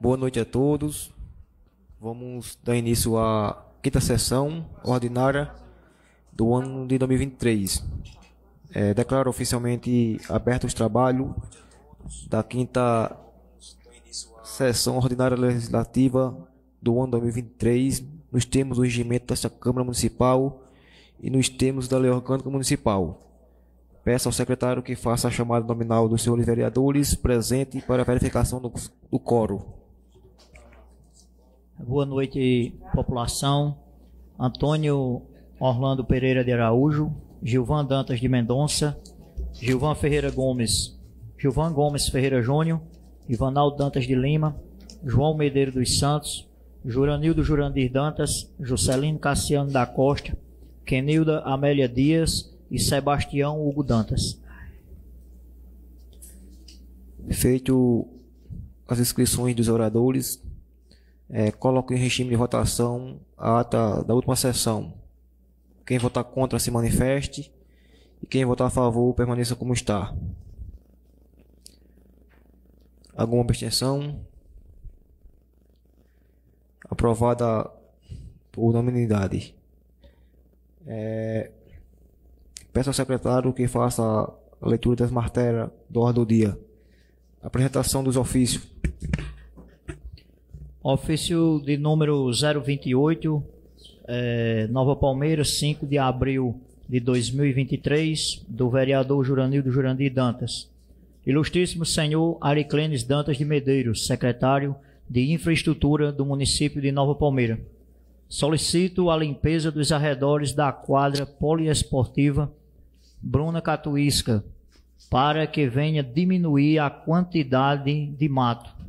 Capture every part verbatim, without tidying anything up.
Boa noite a todos. Vamos dar início à quinta sessão ordinária do ano de dois mil e vinte e três. É, declaro oficialmente aberto os trabalhos da quinta sessão ordinária legislativa do ano dois mil e vinte e três, nos termos do regimento desta Câmara Municipal e nos termos da Lei Orgânica Municipal. Peço ao secretário que faça a chamada nominal dos senhores vereadores presentes para a verificação do, do quórum. Boa noite, população. Antônio Orlando Pereira de Araújo, Gilvan Dantas de Mendonça, Gilvan Ferreira Gomes, Gilvan Gomes Ferreira Júnior, Ivanaldo Dantas de Lima, João Medeiros dos Santos, Juranildo Jurandir Dantas, Juscelino Cassiano da Costa, Kenilda Amélia Dias e Sebastião Hugo Dantas. Feito as inscrições dos oradores, é, coloco em regime de votação a ata da última sessão. Quem votar contra se manifeste e quem votar a favor permaneça como está. Alguma abstenção? Aprovada por unanimidade. É, peço ao secretário que faça a leitura das matérias do ordem do dia. Apresentação dos ofícios. Ofício de número zero vinte e oito, é, Nova Palmeiras, cinco de abril de dois mil e vinte e três, do vereador Juranildo Jurandir Dantas. Ilustríssimo senhor Ariclenes Dantas de Medeiros, secretário de Infraestrutura do município de Nova Palmeira. Solicito a limpeza dos arredores da quadra poliesportiva Bruna Catuísca para que venha diminuir a quantidade de mato.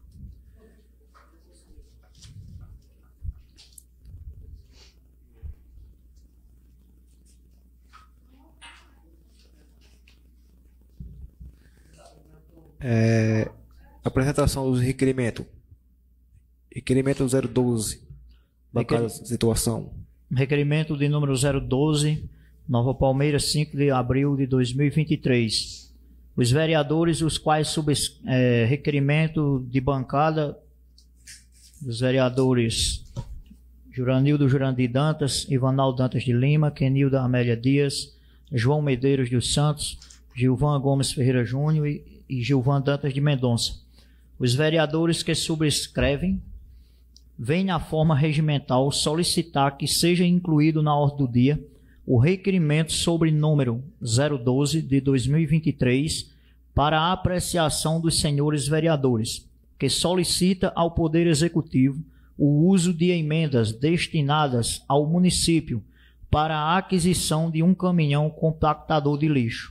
É, apresentação dos requerimentos. Requerimento zero doze, bancada de situação. Requerimento de número zero doze, Nova Palmeiras, cinco de abril de dois mil e vinte e três. Os vereadores, os quais sob é, requerimento de bancada, os vereadores Juranildo Jurandir Dantas, Ivanaldo Dantas de Lima, Kenilda Amélia Dias, João Medeiros dos Santos, Gilvan Gomes Ferreira Júnior e e Gilvan Dantas de Mendonça. Os vereadores que subscrevem vêm na forma regimental solicitar que seja incluído na ordem do dia o requerimento sobre número zero doze de dois mil e vinte e três para a apreciação dos senhores vereadores, que solicita ao Poder Executivo o uso de emendas destinadas ao município para a aquisição de um caminhão compactador de lixo.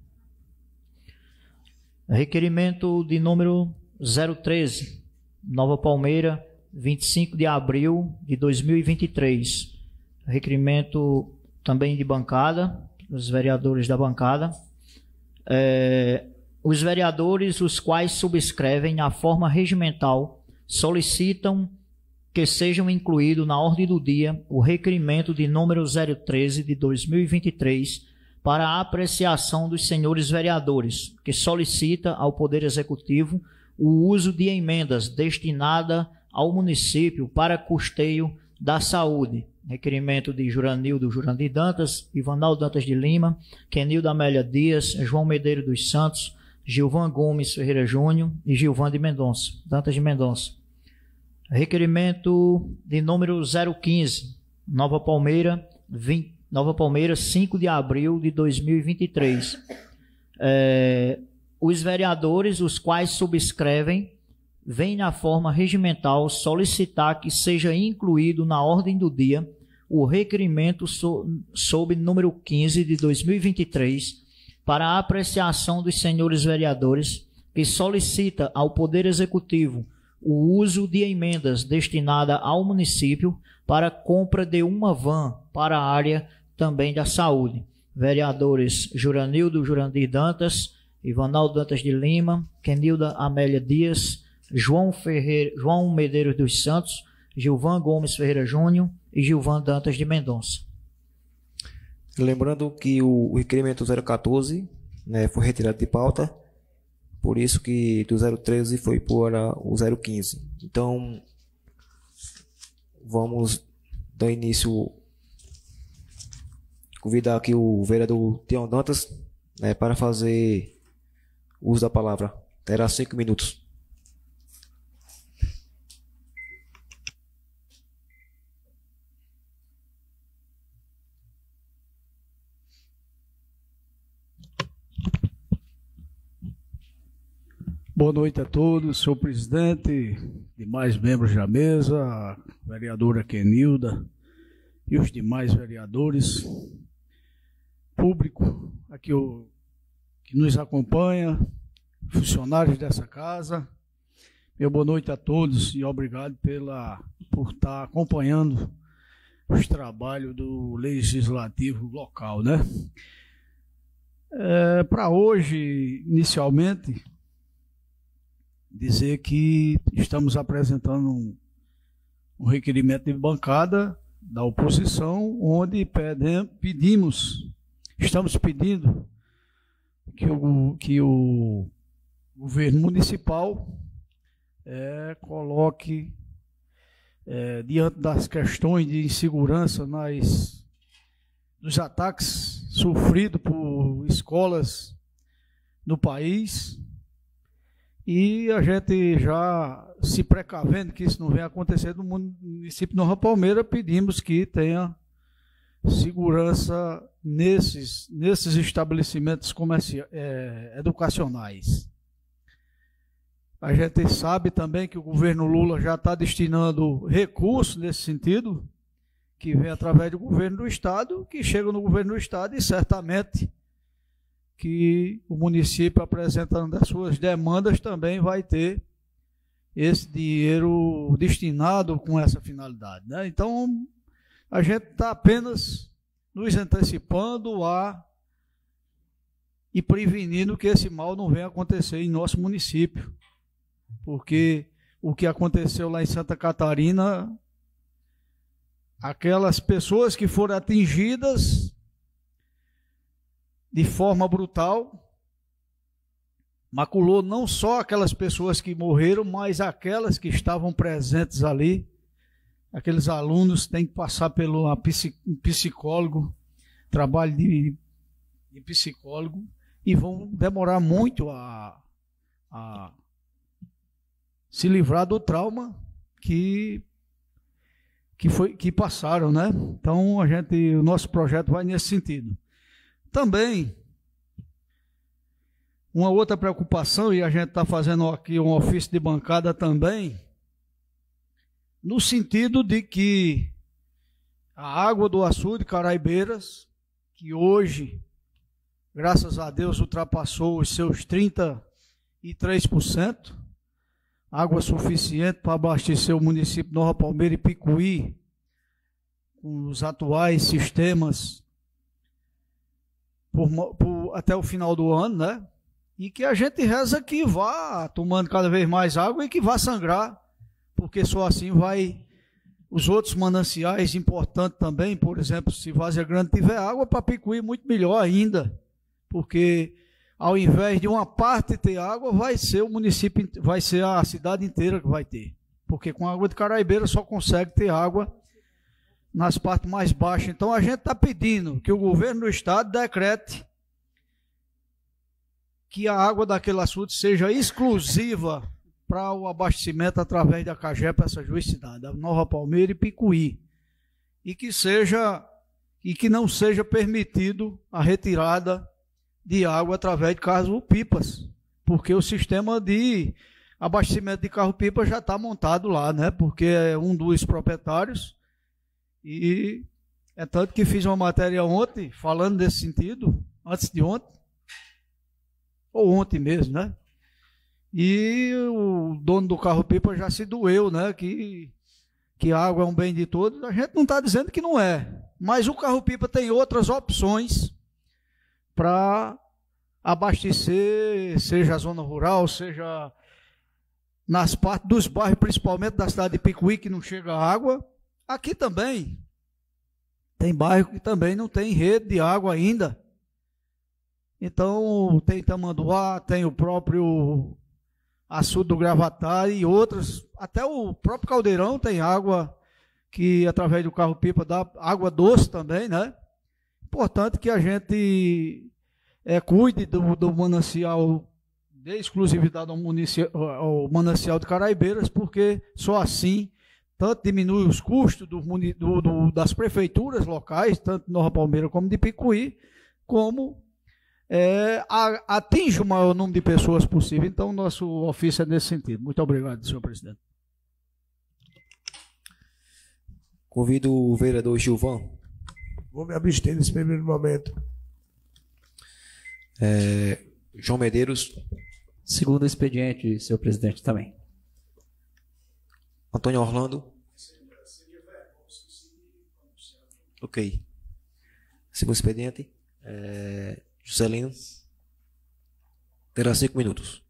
Requerimento de número zero treze, Nova Palmeira, vinte e cinco de abril de dois mil e vinte e três. Requerimento também de bancada, os vereadores da bancada. É, os vereadores, os quais subscrevem na forma regimental, solicitam que sejam incluídos na ordem do dia o requerimento de número zero treze de dois mil e vinte e três para a apreciação dos senhores vereadores, que solicita ao Poder Executivo o uso de emendas destinadas ao município para custeio da saúde. Requerimento de Juranildo Jurandir Dantas, Ivanaldo Dantas de Lima, Kenilda Amélia Dias, João Medeiros dos Santos, Gilvan Gomes Ferreira Júnior e Gilvan de Mendonça, Dantas de Mendonça. Requerimento de número zero quinze, Nova Palmeira, vinte Nova Palmeiras, cinco de abril de dois mil e vinte e três. É, os vereadores, os quais subscrevem, vêm na forma regimental solicitar que seja incluído na ordem do dia o requerimento so, sob número quinze de dois mil e vinte e três para a apreciação dos senhores vereadores, que solicita ao Poder Executivo o uso de emendas destinadas ao município para a compra de uma van para a área também da saúde. Vereadores Juranildo Jurandir Dantas, Ivanaldo Dantas de Lima, Kenilda Amélia Dias, João, Ferreira, João Medeiros dos Santos, Gilvan Gomes Ferreira Júnior e Gilvan Dantas de Mendonça. Lembrando que o requerimento zero quatorze, né, foi retirado de pauta, Por isso que do zero treze foi para o zero quinze. Então, vamos dar início, convidar aqui o vereador Tião Dantas, né, para fazer uso da palavra. Terá cinco minutos. Boa noite a todos, senhor presidente, demais membros da mesa, a vereadora Kenilda e os demais vereadores, público aqui o, que nos acompanha, funcionários dessa casa. Meu boa noite a todos e obrigado pela, por estar acompanhando os trabalhos do Legislativo local, né? É, para hoje, inicialmente, dizer que estamos apresentando um, um requerimento de bancada da oposição, onde pedem, pedimos, estamos pedindo que o, que o governo municipal é, coloque, é, diante das questões de insegurança nas, dos ataques sofridos por escolas no país, e a gente já se precavendo que isso não venha acontecer no município de Nova Palmeira, pedimos que tenha segurança nesses, nesses estabelecimentos comerciais, é, educacionais. A gente sabe também que o governo Lula já está destinando recursos nesse sentido, que vem através do governo do Estado, que chega no governo do Estado e certamente que o município, apresentando as suas demandas, também vai ter esse dinheiro destinado com essa finalidade, né? Então, a gente está apenas nos antecipando a e prevenindo que esse mal não venha acontecer em nosso município, porque o que aconteceu lá em Santa Catarina, aquelas pessoas que foram atingidas de forma brutal, maculou não só aquelas pessoas que morreram, mas aquelas que estavam presentes ali. Aqueles alunos têm que passar pelo um psicólogo, trabalho de, de psicólogo, e vão demorar muito a, a se livrar do trauma que, que, foi, que passaram, né? Então, a gente, o nosso projeto vai nesse sentido. Também, uma outra preocupação, e a gente está fazendo aqui um ofício de bancada também, no sentido de que a água do açude Caraibeiras, que hoje, graças a Deus, ultrapassou os seus trinta e três por cento, água suficiente para abastecer o município de Nova Palmeira e Picuí, com os atuais sistemas, Por, por, até o final do ano, né? E que a gente reza que vá tomando cada vez mais água e que vá sangrar, porque só assim vai os outros mananciais importantes também. Por exemplo, se Várzea Grande tiver água, para Picuí muito melhor ainda, porque ao invés de uma parte ter água, vai ser o município, vai ser a cidade inteira que vai ter, porque com a água de Caraibeira só consegue ter água nas partes mais baixas. Então a gente está pedindo que o governo do estado decrete que a água daquele açude seja exclusiva para o abastecimento através da Cagé para essas duas cidades, Nova Palmeira e Picuí, e que seja e que não seja permitido a retirada de água através de carros-pipas, porque o sistema de abastecimento de carro-pipa já está montado lá, né? Porque é um dos proprietários. E é tanto que fiz uma matéria ontem, falando desse sentido, antes de ontem, ou ontem mesmo, né? E o dono do carro-pipa já se doeu, né? Que, que a água é um bem de todos. A gente não está dizendo que não é, mas o carro-pipa tem outras opções para abastecer, seja a zona rural, seja nas partes dos bairros, principalmente da cidade de Picuí, que não chega água. Aqui também tem bairro que também não tem rede de água ainda. Então, tem Tamanduá, tem o próprio açude do Gravatar e outras, até o próprio Caldeirão tem água que, através do carro-pipa, dá água doce também, né? Importante que a gente é, cuide do, do manancial, dê exclusividade ao, ao manancial de Caraibeiras, porque só assim, tanto diminui os custos do, do, do, das prefeituras locais, tanto de Nova Palmeira como de Picuí, como É, atinge o maior número de pessoas possível. Então, nosso ofício é nesse sentido. Muito obrigado, senhor presidente. Convido o vereador Gilvan. Vou me abster nesse primeiro momento. É, João Medeiros. Segundo expediente, senhor presidente, também. Antônio Orlando. Ok. Segundo expediente. É, Juscelino. Terá cinco minutos.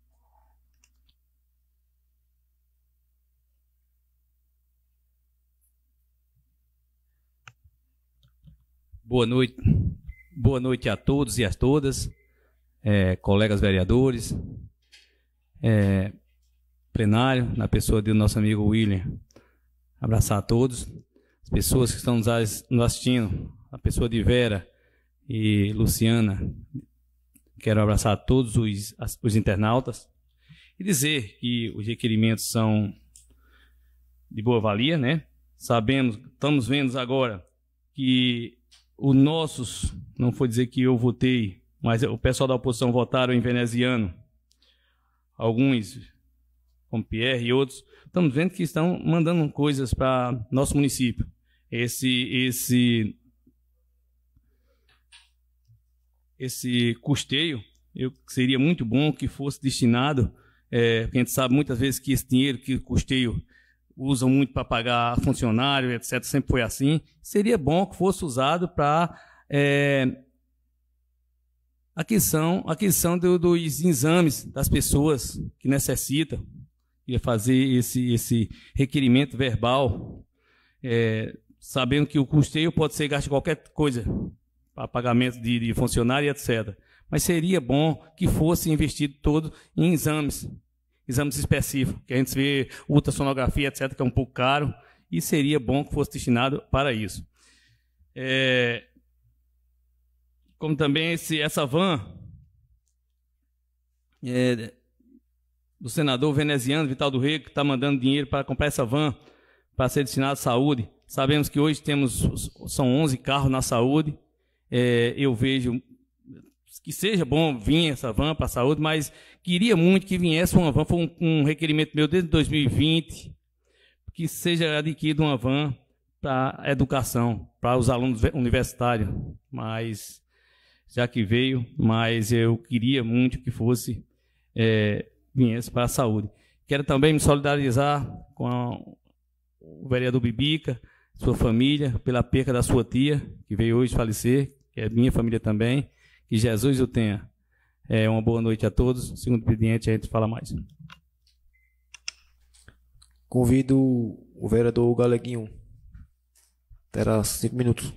Boa noite. Boa noite a todos e a todas, é, colegas vereadores, é, plenário, na pessoa do nosso amigo William. Abraçar a todos, as pessoas que estão nos assistindo, a pessoa de Vera e Luciana. Quero abraçar a todos os, os internautas e dizer que os requerimentos são de boa valia, né? Sabemos, estamos vendo agora que os nossos, não foi dizer que eu votei, mas o pessoal da oposição votaram em veneziano, alguns, como Pierre e outros, estamos vendo que estão mandando coisas para nosso município. Esse, esse, esse custeio, eu, seria muito bom que fosse destinado, é, porque a gente sabe muitas vezes que esse dinheiro que o custeio usam muito para pagar funcionário, etcétera, sempre foi assim. Seria bom que fosse usado para é, aquisição, aquisição do, dos exames das pessoas que necessitam, ia fazer esse, esse requerimento verbal, é, sabendo que o custeio pode ser gasto em qualquer coisa, para pagamento de, de funcionário, etcétera. Mas seria bom que fosse investido todo em exames, exames específicos, que a gente vê ultrassonografia, etcétera, que é um pouco caro, e seria bom que fosse destinado para isso. É, como também esse, essa van é, do senador veneziano Vital do Rego, que está mandando dinheiro para comprar essa van, para ser destinado à saúde. Sabemos que hoje temos, são onze carros na saúde. É, eu vejo que seja bom vir essa van para a saúde, mas queria muito que viesse uma van, foi um, um requerimento meu desde dois mil e vinte, que seja adquirida uma van para a educação, para os alunos universitários, mas já que veio, mas eu queria muito que fosse, é, viesse para a saúde. Quero também me solidarizar com a, o vereador Bibica, sua família, pela perca da sua tia, que veio hoje falecer, que é minha família também. Que Jesus o tenha. É, uma boa noite a todos. Segundo o expediente, a gente fala mais. Convido o vereador Galeguinho. Terá cinco minutos.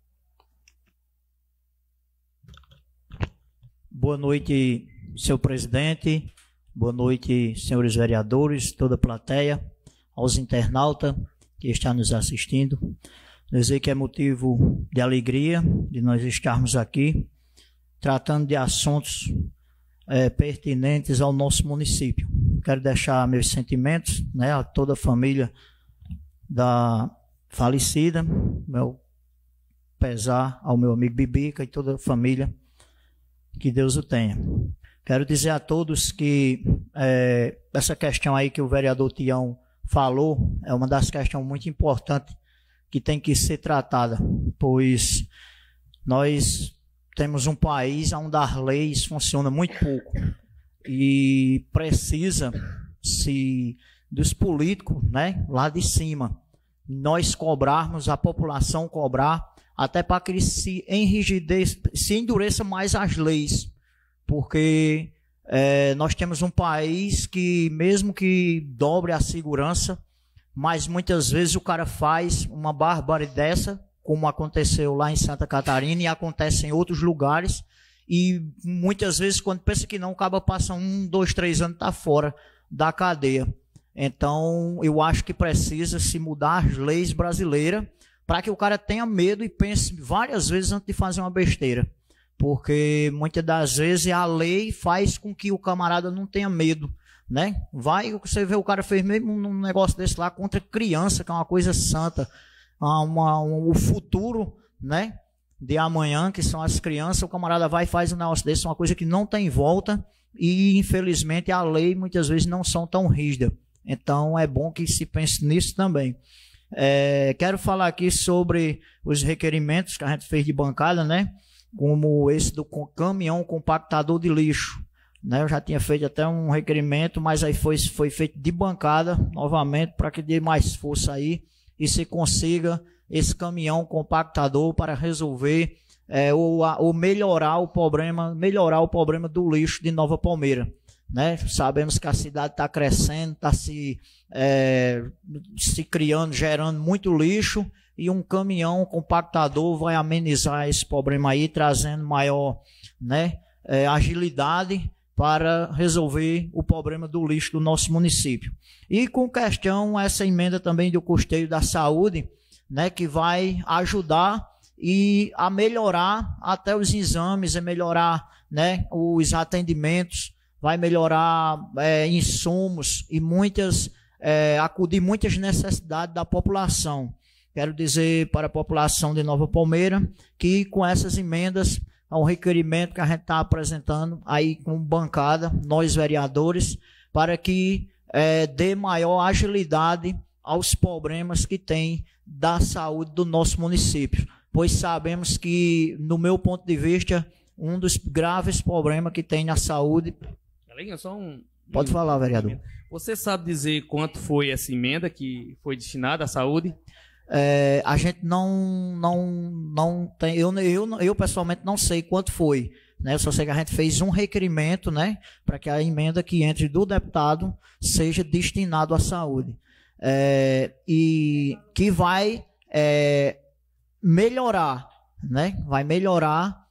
Boa noite, senhor presidente. Boa noite, senhores vereadores, toda a plateia, aos internautas que estão nos assistindo. Dizer que é motivo de alegria de nós estarmos aqui tratando de assuntos é, pertinentes ao nosso município. Quero deixar meus sentimentos, né, a toda a família da falecida, meu pesar ao meu amigo Bibica e toda a família, que Deus o tenha. Quero dizer a todos que é, essa questão aí que o vereador Tião falou é uma das questões muito importantes que tem que ser tratada, pois nós temos um país onde as leis funcionam muito pouco e precisa se dos políticos, né, lá de cima, nós cobrarmos, a população cobrar, até para que se enrijeça, se endureça mais as leis, porque é, nós temos um país que mesmo que dobre a segurança, mas muitas vezes o cara faz uma barbárie dessa, como aconteceu lá em Santa Catarina e acontece em outros lugares, e muitas vezes, quando pensa que não, o cabo passa um, dois, três anos, está fora da cadeia. Então, eu acho que precisa se mudar as leis brasileiras para que o cara tenha medo e pense várias vezes antes de fazer uma besteira. Porque muitas das vezes a lei faz com que o camarada não tenha medo, né? Vai, você vê o cara fez mesmo um negócio desse lá contra criança, que é uma coisa santa, uma, um, o futuro, né, de amanhã, que são as crianças, o camarada vai e faz um negócio desse, uma coisa que não tem volta, e infelizmente a lei muitas vezes não são tão rígida. Então é bom que se pense nisso também. É, quero falar aqui sobre os requerimentos que a gente fez de bancada, né? Como esse do caminhão compactador de lixo, né? Eu já tinha feito até um requerimento, mas aí foi, foi feito de bancada novamente para que dê mais força aí e se consiga esse caminhão compactador para resolver é, ou, ou melhorar o problema, melhorar o problema do lixo de Nova Palmeira, né? Sabemos que a cidade está crescendo, está se, é, se criando, gerando muito lixo, e um caminhão compactador vai amenizar esse problema aí, trazendo maior, né, é, agilidade para resolver o problema do lixo do nosso município. E com questão essa emenda também do custeio da saúde, né, que vai ajudar e a melhorar até os exames, a melhorar, né, os atendimentos, vai melhorar é, insumos e muitas, é, acudir muitas necessidades da população. Quero dizer para a população de Nova Palmeira que com essas emendas, há um requerimento que a gente está apresentando aí com bancada, nós vereadores, para que é, dê maior agilidade aos problemas que tem da saúde do nosso município. Pois sabemos que, no meu ponto de vista, um dos graves problemas que tem na saúde... Só um... Pode falar, vereador. Você sabe dizer quanto foi essa emenda que foi destinada à saúde? É, a gente não, não, não tem, eu, eu, eu pessoalmente não sei quanto foi, né? Eu só sei que a gente fez um requerimento, né, para que a emenda que entre do deputado seja destinado à saúde, é, e que vai é, melhorar, né, vai melhorar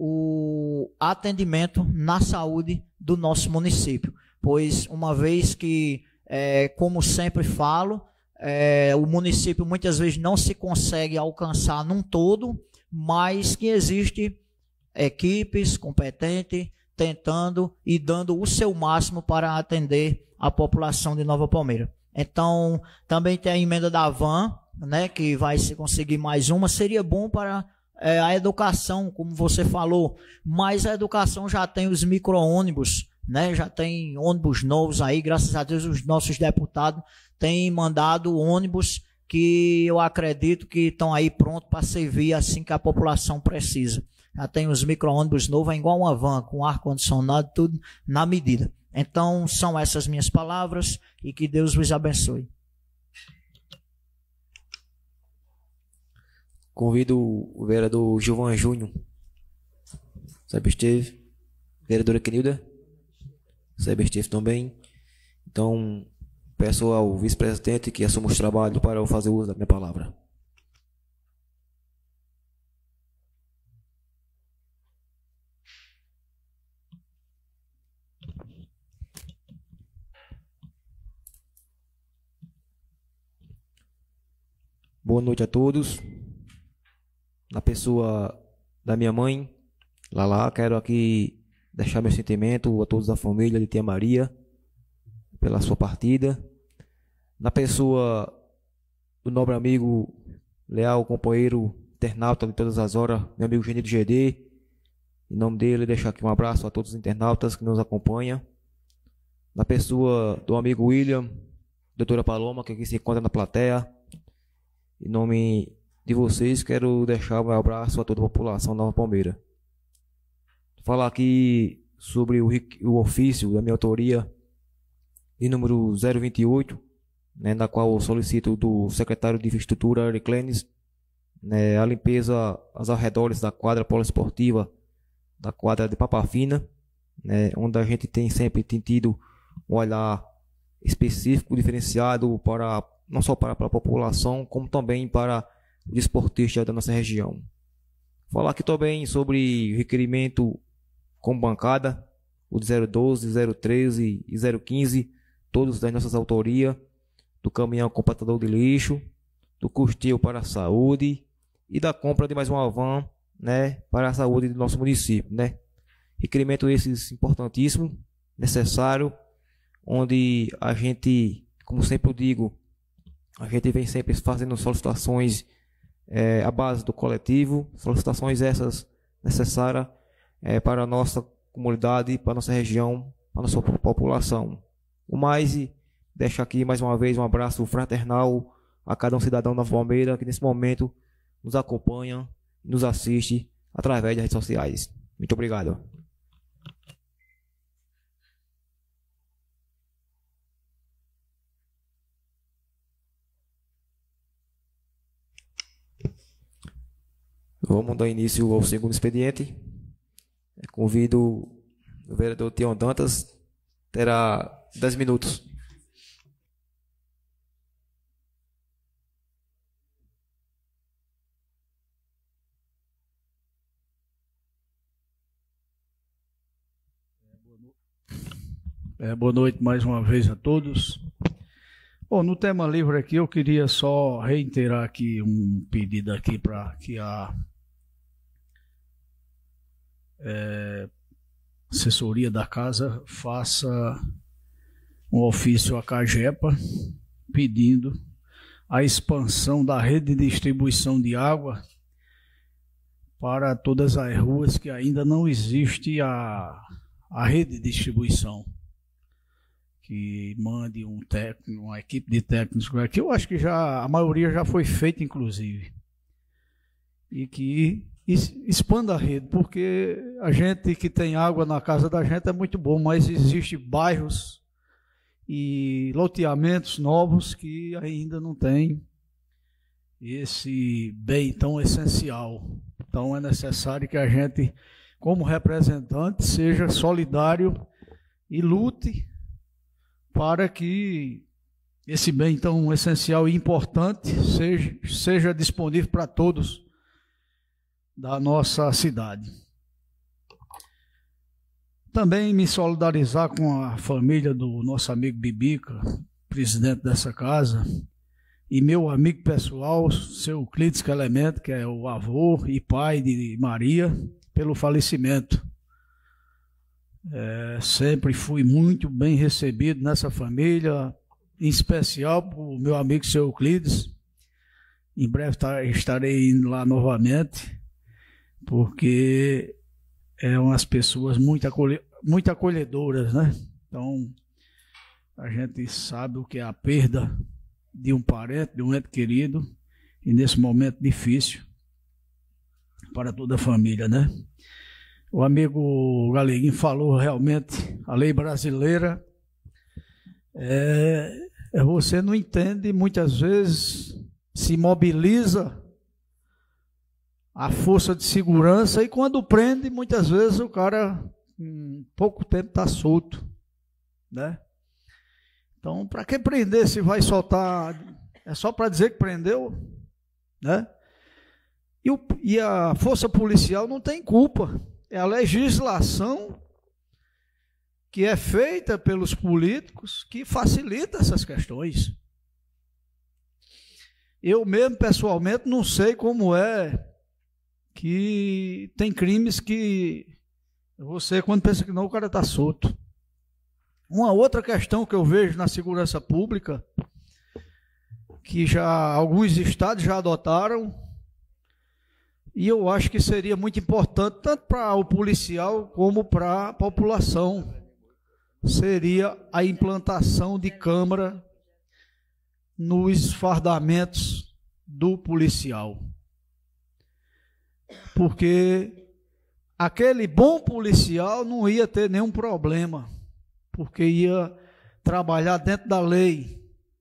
o atendimento na saúde do nosso município, pois uma vez que, é, como sempre falo, É, o município muitas vezes não se consegue alcançar num todo, mas que existe equipes competentes tentando e dando o seu máximo para atender a população de Nova Palmeira. Então, também tem a emenda da van, né, que vai se conseguir mais uma, seria bom para é, a educação, como você falou, mas a educação já tem os micro-ônibus, né, já tem ônibus novos aí, graças a Deus os nossos deputados têm mandado ônibus que eu acredito que estão aí prontos para servir assim que a população precisa. Já tem os micro-ônibus novos, é igual uma van, com ar-condicionado, tudo na medida. Então, são essas minhas palavras e que Deus vos abençoe. Convido o vereador Gilvan Júnior. Sabe, esteve. Vereadora Kenilda. Sabe, esteve também. Então, peço ao vice-presidente que assuma os trabalhos para eu fazer uso da minha palavra. Boa noite a todos. Na pessoa da minha mãe, Lala, quero aqui deixar meu sentimento a todos da família de Tia Maria pela sua partida. Na pessoa do nobre amigo, leal companheiro, internauta de todas as horas, meu amigo Genito G D, em nome dele, deixar aqui um abraço a todos os internautas que nos acompanham. Na pessoa do amigo William, doutora Paloma, que aqui se encontra na plateia, em nome de vocês, quero deixar um abraço a toda a população da Nova Palmeira. Falar aqui sobre o, o ofício da minha autoria de número zero vinte e oito, né, na qual eu solicito do secretário de Infraestrutura, Ari Clenis, né, a limpeza aos arredores da quadra poliesportiva, da quadra de Papafina, né, onde a gente tem sempre tem tido um olhar específico, diferenciado, para, não só para, para a população, como também para os esportistas da nossa região. Falar aqui também sobre o requerimento como bancada, o de zero doze, zero treze e zero quinze, todos das nossas autorias, do caminhão compactador de lixo, do custeio para a saúde e da compra de mais uma van, né, para a saúde do nosso município, né. Requerimento esses importantíssimos, necessário, onde a gente, como sempre eu digo, a gente vem sempre fazendo solicitações é, à base do coletivo, solicitações essas necessárias é, para a nossa comunidade, para a nossa região, para a nossa população. O mais, deixo aqui mais uma vez um abraço fraternal a cada um cidadão da Palmeira que nesse momento nos acompanha, nos assiste através das redes sociais. Muito obrigado. Vamos dar início ao segundo expediente. Convido o vereador Tião Dantas, terá dez minutos. É, boa noite mais uma vez a todos. Bom, no tema livre aqui eu queria só reiterar aqui um pedido aqui para que a é, assessoria da casa faça um ofício à CAGEPA pedindo a expansão da rede de distribuição de água para todas as ruas que ainda não existe a, a rede de distribuição. Que mande um técnico, uma equipe de técnicos aqui, eu acho que já a maioria já foi feita, inclusive. E que expanda a rede, porque a gente que tem água na casa da gente é muito bom, mas existem bairros e loteamentos novos que ainda não têm esse bem tão essencial. Então é necessário que a gente, como representante, seja solidário e lute para que esse bem tão essencial e importante seja, seja disponível para todos da nossa cidade. Também me solidarizar com a família do nosso amigo Bibica, presidente dessa casa, e meu amigo pessoal, seu Clítis Elemento, que é o avô e pai de Maria, pelo falecimento. É, sempre fui muito bem recebido nessa família, em especial por meu amigo seu Euclides. Em breve estarei indo lá novamente, porque é umas pessoas muito, acolhe, muito acolhedoras, né? Então, a gente sabe o que é a perda de um parente, de um ente querido, e nesse momento difícil para toda a família, né? O amigo Galeguinho falou realmente, a lei brasileira, é, é você não entende, muitas vezes se mobiliza a força de segurança e quando prende, muitas vezes o cara em pouco tempo está solto, né? Então, para que prender se vai soltar? É só para dizer que prendeu, né? E, o, e a força policial não tem culpa. É a legislação que é feita pelos políticos que facilita essas questões. Eu mesmo, pessoalmente, não sei como é que tem crimes que você, quando pensa que não, o cara está solto. Uma outra questão que eu vejo na segurança pública, que já alguns estados já adotaram, e eu acho que seria muito importante, tanto para o policial como para a população, seria a implantação de câmera nos fardamentos do policial. Porque aquele bom policial não ia ter nenhum problema, porque ia trabalhar dentro da lei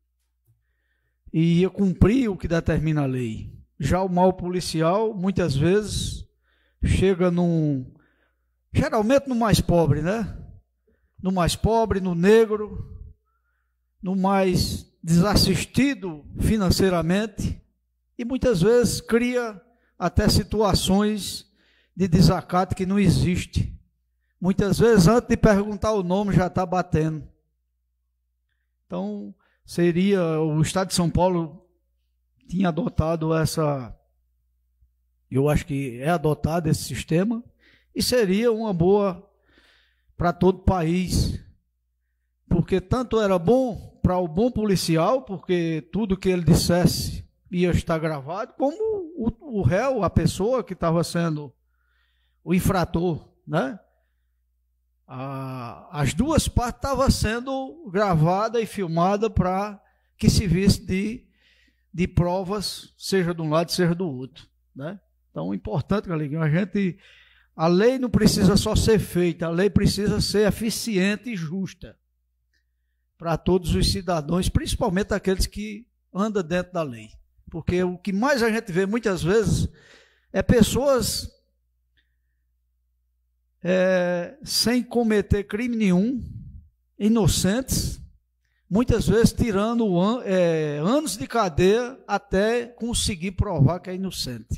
e ia cumprir o que determina a lei. Já o mau policial, muitas vezes, chega num... geralmente no mais pobre, né? No mais pobre, no negro, no mais desassistido financeiramente, e muitas vezes cria até situações de desacato que não existe, muitas vezes, antes de perguntar o nome, já está batendo. Então, seria, o Estado de São Paulo tinha adotado essa, eu acho que é adotado esse sistema, e seria uma boa para todo o país, porque tanto era bom para o bom policial, porque tudo que ele dissesse ia estar gravado, como o, o réu, a pessoa que estava sendo o infrator, né? A, as duas partes estavam sendo gravadas e filmadas para que se visse de, de provas, seja de um lado, seja do outro, né? Então, é importante, galera, a gente, a lei não precisa só ser feita, a lei precisa ser eficiente e justa para todos os cidadãos, principalmente aqueles que andam dentro da lei. Porque o que mais a gente vê muitas vezes é pessoas é, sem cometer crime nenhum, inocentes, muitas vezes tirando an, é, anos de cadeia até conseguir provar que é inocente.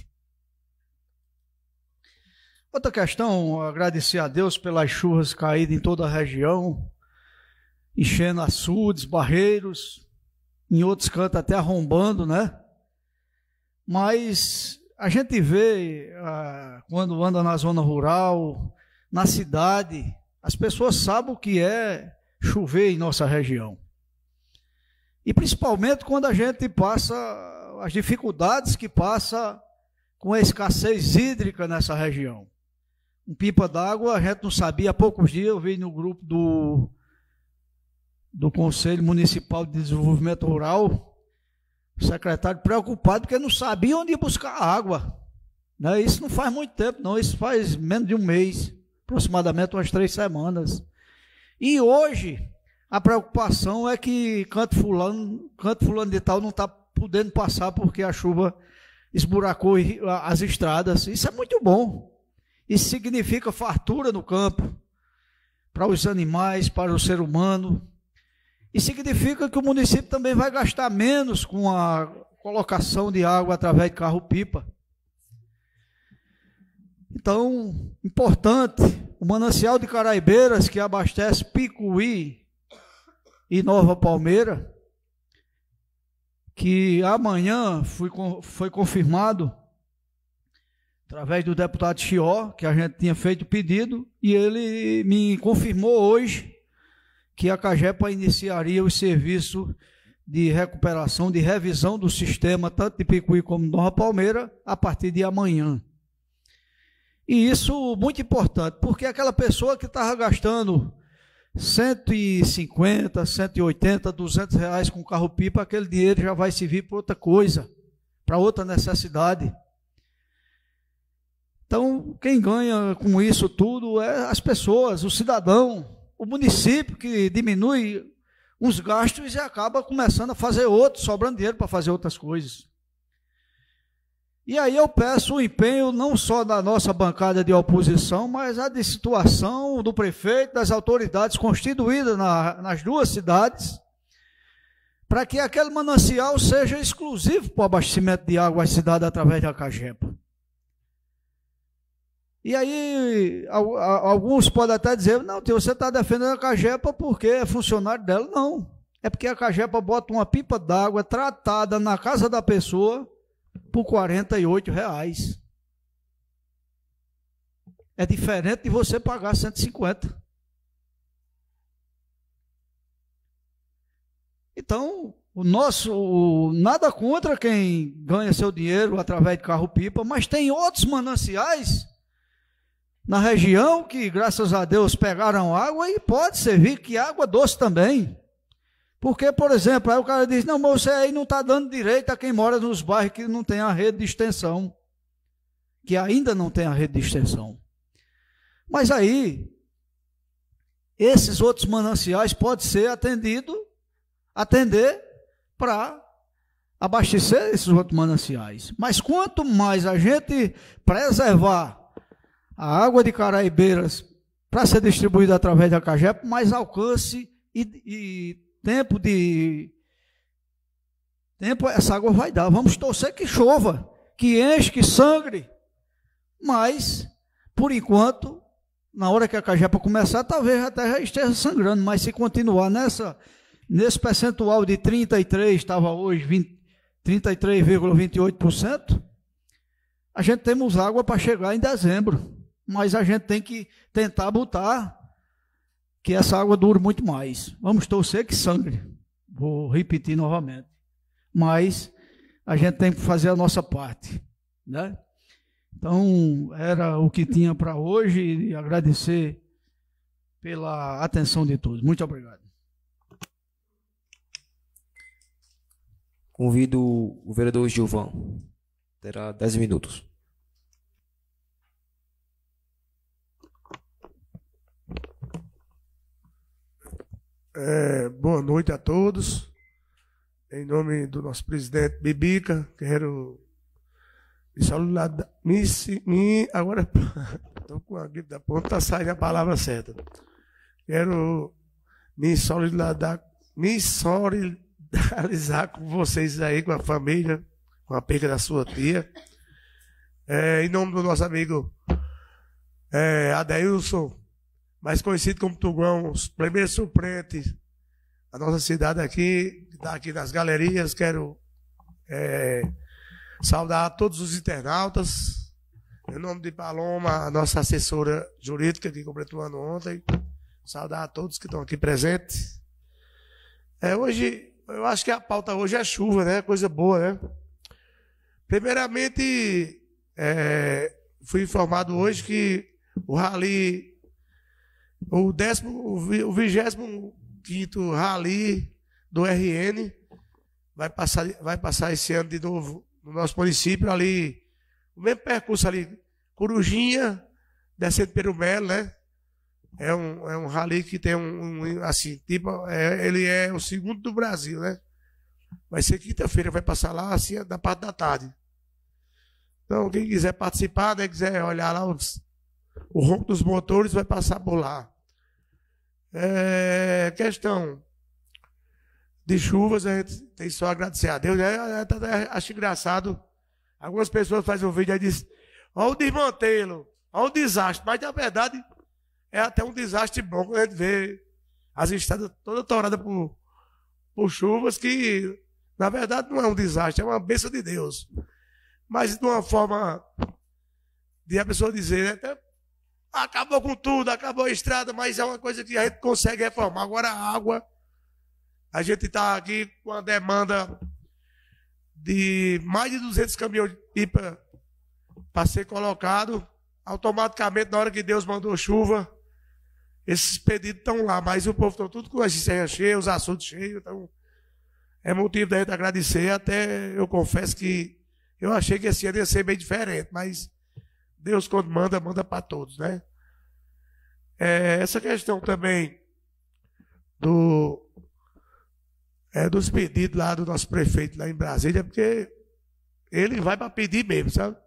Outra questão, agradecer a Deus pelas chuvas caídas em toda a região, enchendo açudes, barreiros, em outros cantos até arrombando, né? Mas a gente vê, ah, quando anda na zona rural, na cidade, as pessoas sabem o que é chover em nossa região. E principalmente quando a gente passa as dificuldades que passa com a escassez hídrica nessa região. Um pipa d'água, a gente não sabia, há poucos dias eu vi no grupo do, do Conselho Municipal de Desenvolvimento Rural, o secretário preocupado porque não sabia onde ir buscar água. Né? Isso não faz muito tempo, não. Isso faz menos de um mês, aproximadamente umas três semanas. E hoje, a preocupação é que canto fulano, canto fulano de tal não está podendo passar porque a chuva esburacou as estradas. Isso é muito bom. Isso significa fartura no campo, para os animais, para o ser humano. E significa que o município também vai gastar menos com a colocação de água através de carro-pipa. Então, importante, o manancial de Caraibeiras, que abastece Picuí e Nova Palmeira, que amanhã foi, foi confirmado, através do deputado Chió, que a gente tinha feito o pedido, e ele me confirmou hoje que a Cagepa iniciaria o serviço de recuperação, de revisão do sistema, tanto de Picuí como de Nova Palmeira, a partir de amanhã. E isso muito importante, porque aquela pessoa que estava gastando cento e cinquenta, cento e oitenta, duzentos reais com carro-pipa, aquele dinheiro já vai servir para outra coisa, para outra necessidade. Então, quem ganha com isso tudo é as pessoas, o cidadão, o município, que diminui uns gastos e acaba começando a fazer outros, sobrando dinheiro para fazer outras coisas. E aí eu peço o empenho não só da nossa bancada de oposição, mas a de situação do prefeito, das autoridades constituídas na, nas duas cidades, para que aquele manancial seja exclusivo para o abastecimento de água às cidades através da Cagepa. E aí, alguns podem até dizer, não, tio, você está defendendo a Cagepa porque é funcionário dela. Não, é porque a Cagepa bota uma pipa d'água tratada na casa da pessoa por quarenta e oito reais. É diferente de você pagar cento e cinquenta. Então, o nosso, o, nada contra quem ganha seu dinheiro através de carro-pipa, mas tem outros mananciais na região que, graças a Deus, pegaram água e pode servir que água doce também. Porque, por exemplo, aí o cara diz, não, mas você aí não está dando direito a quem mora nos bairros que não tem a rede de extensão, que ainda não tem a rede de extensão. Mas aí, esses outros mananciais podem ser atendidos, atender para abastecer esses outros mananciais. Mas quanto mais a gente preservar a água de Caraibeiras para ser distribuída através da Cagepa, mais alcance e, e tempo de tempo essa água vai dar. Vamos torcer que chova, que enche, que sangre, mas por enquanto na hora que a cajepa começar, talvez até já esteja sangrando, mas se continuar nessa, nesse percentual de trinta e três, estava hoje vinte, trinta e três vírgula vinte e oito por cento, a gente temos água para chegar em dezembro, mas a gente tem que tentar botar que essa água dure muito mais. Vamos torcer que sangre, vou repetir novamente, mas a gente tem que fazer a nossa parte, né? Então, era o que tinha para hoje e agradecer pela atenção de todos. Muito obrigado. Convido o vereador Gilvão. Terá dez minutos. É, boa noite a todos. Em nome do nosso presidente Bibica, quero me saudar. Me, me, agora estou com a gripe da ponta, está saindo a palavra certa. Quero me solidarizar, me solidarizar com vocês aí, com a família, com a perda da sua tia. É, em nome do nosso amigo é, Adeilson, mais conhecido como Tugão, os primeiros suplentes da nossa cidade aqui, que está aqui nas galerias, quero é, saudar todos os internautas, em nome de Paloma, a nossa assessora jurídica que completou ano ontem, saudar a todos que estão aqui presentes. É, hoje, eu acho que a pauta hoje é chuva, né? Coisa boa, né? Primeiramente, é, fui informado hoje que o rally, o décimo, o vigésimo quinto rally do R N vai passar, vai passar esse ano de novo no nosso município, ali, o mesmo percurso ali, Corujinha, descendo pelo Melo, né? É um, é um rally que tem um, um assim, tipo, é, ele é o segundo do Brasil, né? Vai ser quinta-feira, vai passar lá, assim, da parte da tarde. Então, quem quiser participar, né, quiser olhar lá os, o ronco dos motores, vai passar por lá. É, questão de chuvas, a gente tem só a agradecer a Deus. Né? Acho engraçado. Algumas pessoas fazem um vídeo e dizem: olha o desmantelo, olha o desastre. Mas, na verdade, é até um desastre bom quando a gente vê as estradas todas toradas por, por chuvas, que, na verdade, não é um desastre, é uma bênção de Deus. Mas, de uma forma de a pessoa dizer, né, até, acabou com tudo, acabou a estrada, mas é uma coisa que a gente consegue reformar. Agora, a água. A gente está aqui com a demanda de mais de duzentos caminhões de pipa para ser colocado. Automaticamente, na hora que Deus mandou chuva, esses pedidos estão lá. Mas o povo está tudo com as serras cheias, os açudes cheios. Então, é motivo da gente agradecer. Até eu confesso que eu achei que esse ano ia ser bem diferente. Mas Deus, quando manda, manda para todos, né? É, essa questão também do... É, dos pedidos lá do nosso prefeito lá em Brasília, porque ele vai para pedir mesmo, sabe?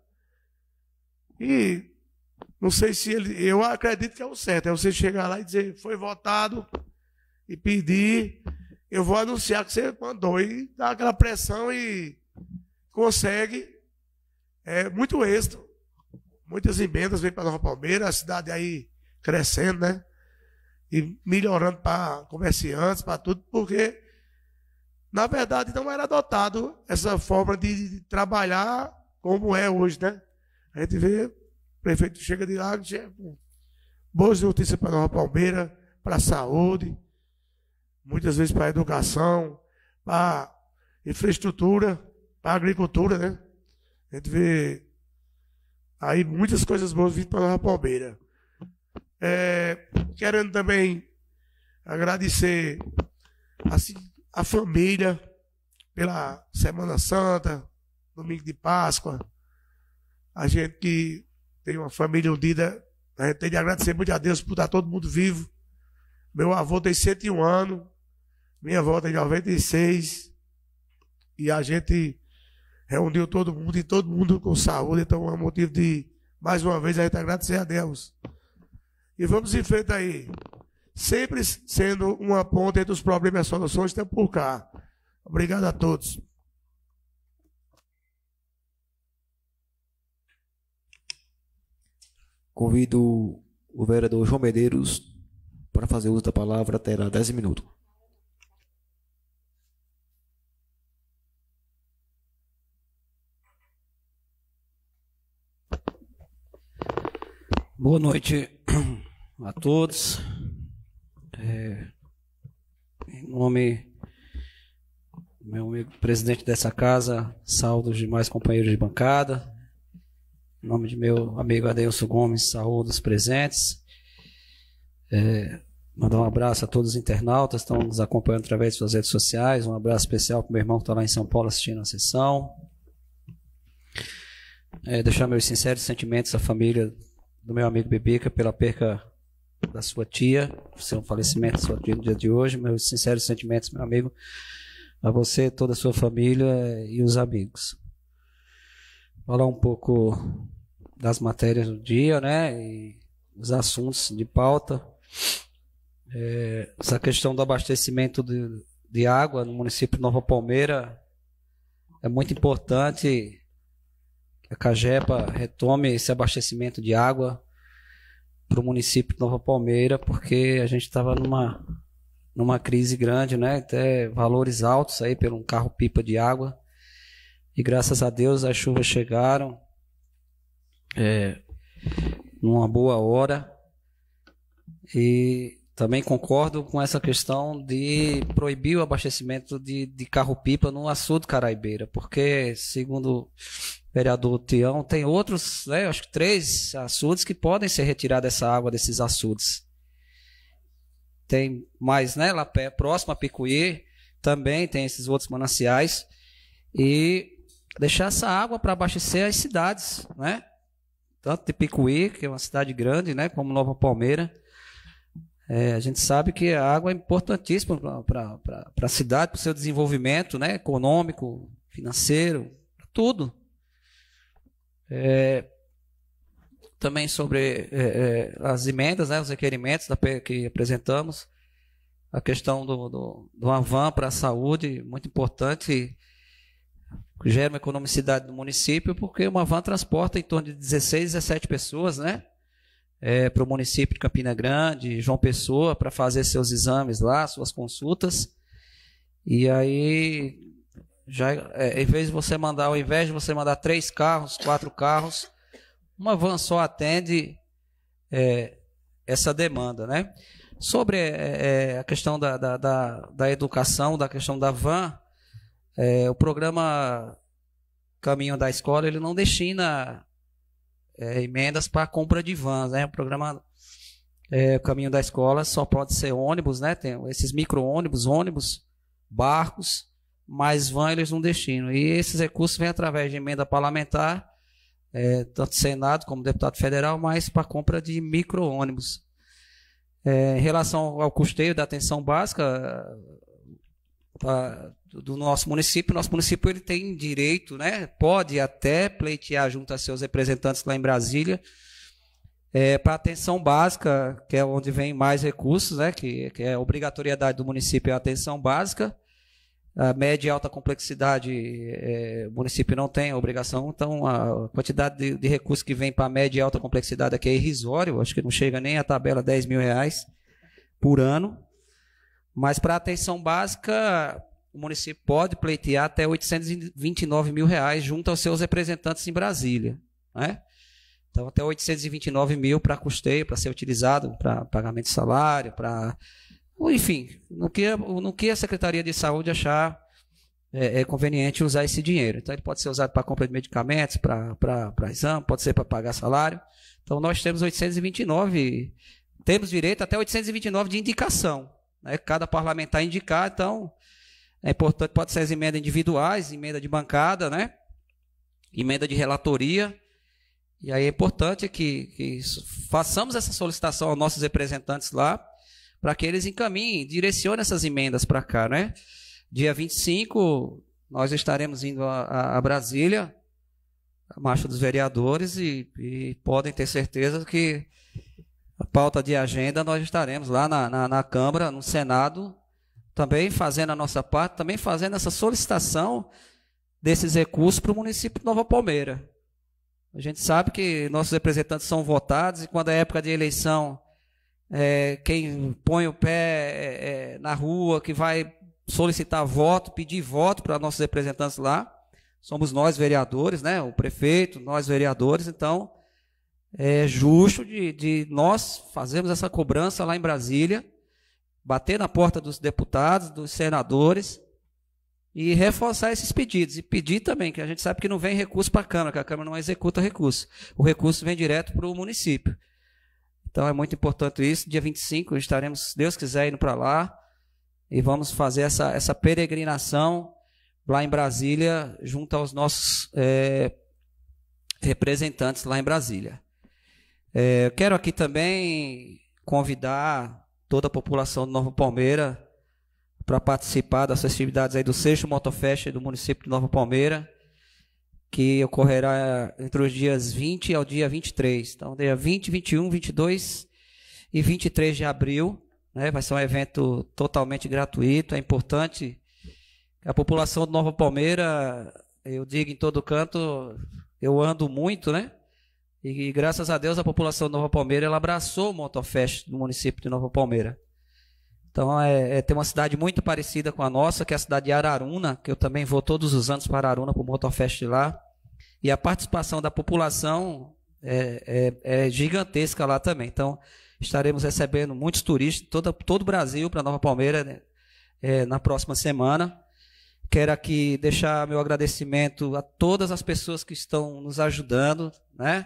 E não sei se ele... Eu acredito que é o certo, é você chegar lá e dizer, foi votado, e pedir, eu vou anunciar que você mandou, e dar aquela pressão e consegue é, muito êxito. Muitas emendas vêm para Nova Palmeira, a cidade aí crescendo, né? E melhorando para comerciantes, para tudo, porque... Na verdade, não era adotado essa forma de trabalhar como é hoje, né? A gente vê, o prefeito chega de lá, chega com boas notícias para Nova Palmeira, para a saúde, muitas vezes para a educação, para a infraestrutura, para a agricultura, né? A gente vê aí muitas coisas boas vindo para Nova Palmeira. É, querendo também agradecer, assim, a família pela Semana Santa, domingo de Páscoa. A gente que tem uma família unida, a gente tem de agradecer muito a Deus por estar todo mundo vivo. Meu avô tem cento e um anos, minha avó tem noventa e seis, e a gente reuniu todo mundo e todo mundo com saúde, então é um motivo de, mais uma vez, a gente agradecer a Deus. E vamos em frente aí. Sempre sendo uma ponte entre os problemas e as soluções, estamos por cá. Obrigado a todos. Convido o vereador João Medeiros, para fazer uso da palavra, terá dez minutos. Boa noite a todos. É, em nome do meu amigo presidente dessa casa, saúdo os demais companheiros de bancada. Em nome de meu amigo Adeilson Gomes, saúdo os presentes. É, mandar um abraço a todos os internautas que estão nos acompanhando através de suas redes sociais. Um abraço especial para o meu irmão que está lá em São Paulo assistindo a sessão. É, deixar meus sinceros sentimentos à família do meu amigo Bibica pela perca da sua tia, seu falecimento da sua tia no dia de hoje. Meus sinceros sentimentos, meu amigo, a você, toda a sua família e os amigos. Falar um pouco das matérias do dia, né, e os assuntos de pauta. É, essa questão do abastecimento de, de água no município de Nova Palmeira é muito importante. A Cagepa retome esse abastecimento de água para o município de Nova Palmeira, porque a gente estava numa, numa crise grande, né? Até valores altos aí pelo um carro-pipa de água. E graças a Deus as chuvas chegaram é, numa boa hora. E também concordo com essa questão de proibir o abastecimento de, de carro-pipa no açude Caraibeira, porque, segundo vereador Tião, tem outros, né, acho que três açudes que podem ser retirados dessa água desses açudes. Tem mais, né, lá pé, próximo a Picuí, também tem esses outros mananciais. E deixar essa água para abastecer as cidades, né? Tanto de Picuí, que é uma cidade grande, né, como Nova Palmeira. É, a gente sabe que a água é importantíssima para a cidade, para o seu desenvolvimento, né, econômico, financeiro, tudo. É, também sobre é, é, as emendas, né, os requerimentos da, que apresentamos, a questão do, do, do Avan para a saúde, muito importante, que gera uma economicidade do município, porque o Avan transporta em torno de dezesseis, dezessete pessoas, né, é, para o município de Campina Grande, João Pessoa, para fazer seus exames lá, suas consultas. E aí, já, é, em vez de você mandar, ao invés de você mandar três carros, quatro carros, uma van só atende é, essa demanda, né? Sobre é, a questão da, da, da, da educação, da questão da van, é, o programa Caminho da Escola, ele não destina é, emendas para a compra de vans, né? O programa é, Caminho da Escola só pode ser ônibus, né? Tem esses micro-ônibus, ônibus, barcos, mas van eles não destinam. E esses recursos vêm através de emenda parlamentar, é, tanto Senado como deputado federal, mas para a compra de micro-ônibus. É, em relação ao custeio da atenção básica pra, do nosso município, nosso município ele tem direito, né, pode até pleitear junto a seus representantes lá em Brasília é, para atenção básica, que é onde vem mais recursos, né, que, que é a obrigatoriedade do município é a atenção básica. A média e alta complexidade, é, o município não tem a obrigação, então a quantidade de, de recursos que vem para a média e alta complexidade aqui é irrisório, acho que não chega nem a tabela dez mil reais por ano, mas para a atenção básica, o município pode pleitear até oitocentos e vinte e nove mil reais junto aos seus representantes em Brasília, né? Então até oitocentos e vinte e nove mil para custeio, para ser utilizado para pagamento de salário, para... Enfim, no que, no que a Secretaria de Saúde achar é, é conveniente usar esse dinheiro. Então, ele pode ser usado para compra de medicamentos, para exame, pode ser para pagar salário. Então, nós temos oitocentos e vinte e nove, temos direito até oitocentos e vinte e nove de indicação, né? Cada parlamentar indicar, então, é importante, pode ser as emendas individuais, emenda de bancada, né? Emenda de relatoria. E aí é importante que, que façamos essa solicitação aos nossos representantes lá, para que eles encaminhem, direcionem essas emendas para cá, né? Dia vinte e cinco, nós estaremos indo a, a Brasília, a Marcha dos Vereadores, e, e podem ter certeza que a pauta de agenda nós estaremos lá na, na, na Câmara, no Senado, também fazendo a nossa parte, também fazendo essa solicitação desses recursos para o município de Nova Palmeira. A gente sabe que nossos representantes são votados e quando é época de eleição, é, quem põe o pé é, é, na rua, que vai solicitar voto, pedir voto para nossos representantes lá, somos nós vereadores, né? O prefeito, nós vereadores, então é justo de, de nós fazermos essa cobrança lá em Brasília, bater na porta dos deputados, dos senadores e reforçar esses pedidos. E pedir também, que a gente sabe que não vem recurso para a Câmara, que a Câmara não executa recurso. O recurso vem direto para o município. Então é muito importante isso. Dia vinte e cinco estaremos, se Deus quiser, indo para lá e vamos fazer essa, essa peregrinação lá em Brasília, junto aos nossos é, representantes lá em Brasília. É, eu quero aqui também convidar toda a população de Nova Palmeira para participar das festividades aí do sexto Motofest do município de Nova Palmeira, que ocorrerá entre os dias vinte ao dia vinte e três. Então, dia vinte, vinte e um, vinte e dois e vinte e três de abril, né, vai ser um evento totalmente gratuito. É importante que a população de Nova Palmeira, eu digo em todo canto, eu ando muito, né? E graças a Deus a população de Nova Palmeira ela abraçou o Motofest do município de Nova Palmeira. Então é, é, tem uma cidade muito parecida com a nossa, que é a cidade de Araruna, que eu também vou todos os anos para Araruna para o Motofest lá. E a participação da população é, é, é gigantesca lá também. Então estaremos recebendo muitos turistas, todo, todo o Brasil para Nova Palmeira, né, é, na próxima semana. Quero aqui deixar meu agradecimento a todas as pessoas que estão nos ajudando, né?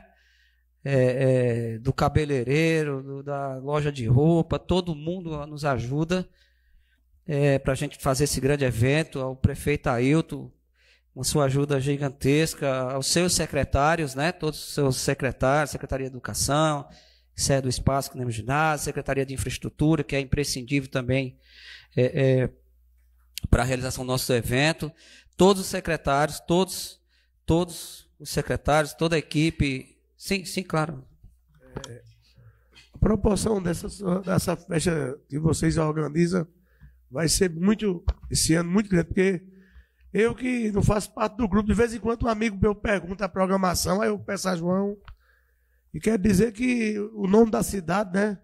É, é, do cabeleireiro, do, da loja de roupa, todo mundo nos ajuda é, para a gente fazer esse grande evento. Ao prefeito Ailton, com sua ajuda gigantesca, aos seus secretários, né? Todos os seus secretários, Secretaria de Educação, sede do Espaço, que nem o ginásio, Secretaria de Infraestrutura, que é imprescindível também é, é, para a realização do nosso evento, todos os secretários, todos, todos os secretários, toda a equipe. Sim, sim, claro. É, a proporção dessa, dessa festa que vocês organizam vai ser muito, esse ano, muito grande, porque eu que não faço parte do grupo, de vez em quando um amigo meu pergunta a programação, aí eu peço a João, e quer dizer que o nome da cidade, né,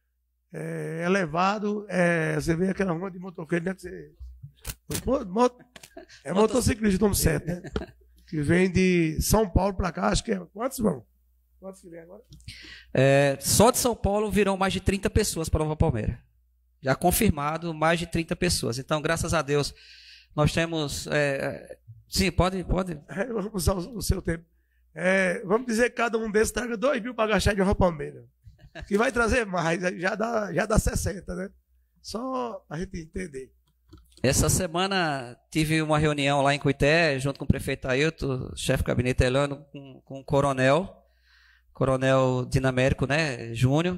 é elevado, é, você vê aquela rua de motoqueiro, né, que você, é motociclista, nome certo, né, que vem de São Paulo para cá, acho que é, quantos vão? Quantos que vem agora? É, só de São Paulo virão mais de trinta pessoas para Nova Palmeira. Já confirmado, mais de trinta pessoas. Então, graças a Deus, nós temos... É, sim, pode, pode. É, vamos usar o, o seu tempo. É, vamos dizer que cada um desses traga dois mil para gastar de Nova Palmeira. Que vai trazer mais, já dá, já dá sessenta, né? Só a gente entender. Essa semana tive uma reunião lá em Cuité, junto com o prefeito Ailton, chefe de gabinete Elano, com, com o coronel, coronel Dinamérico, né, Júnior,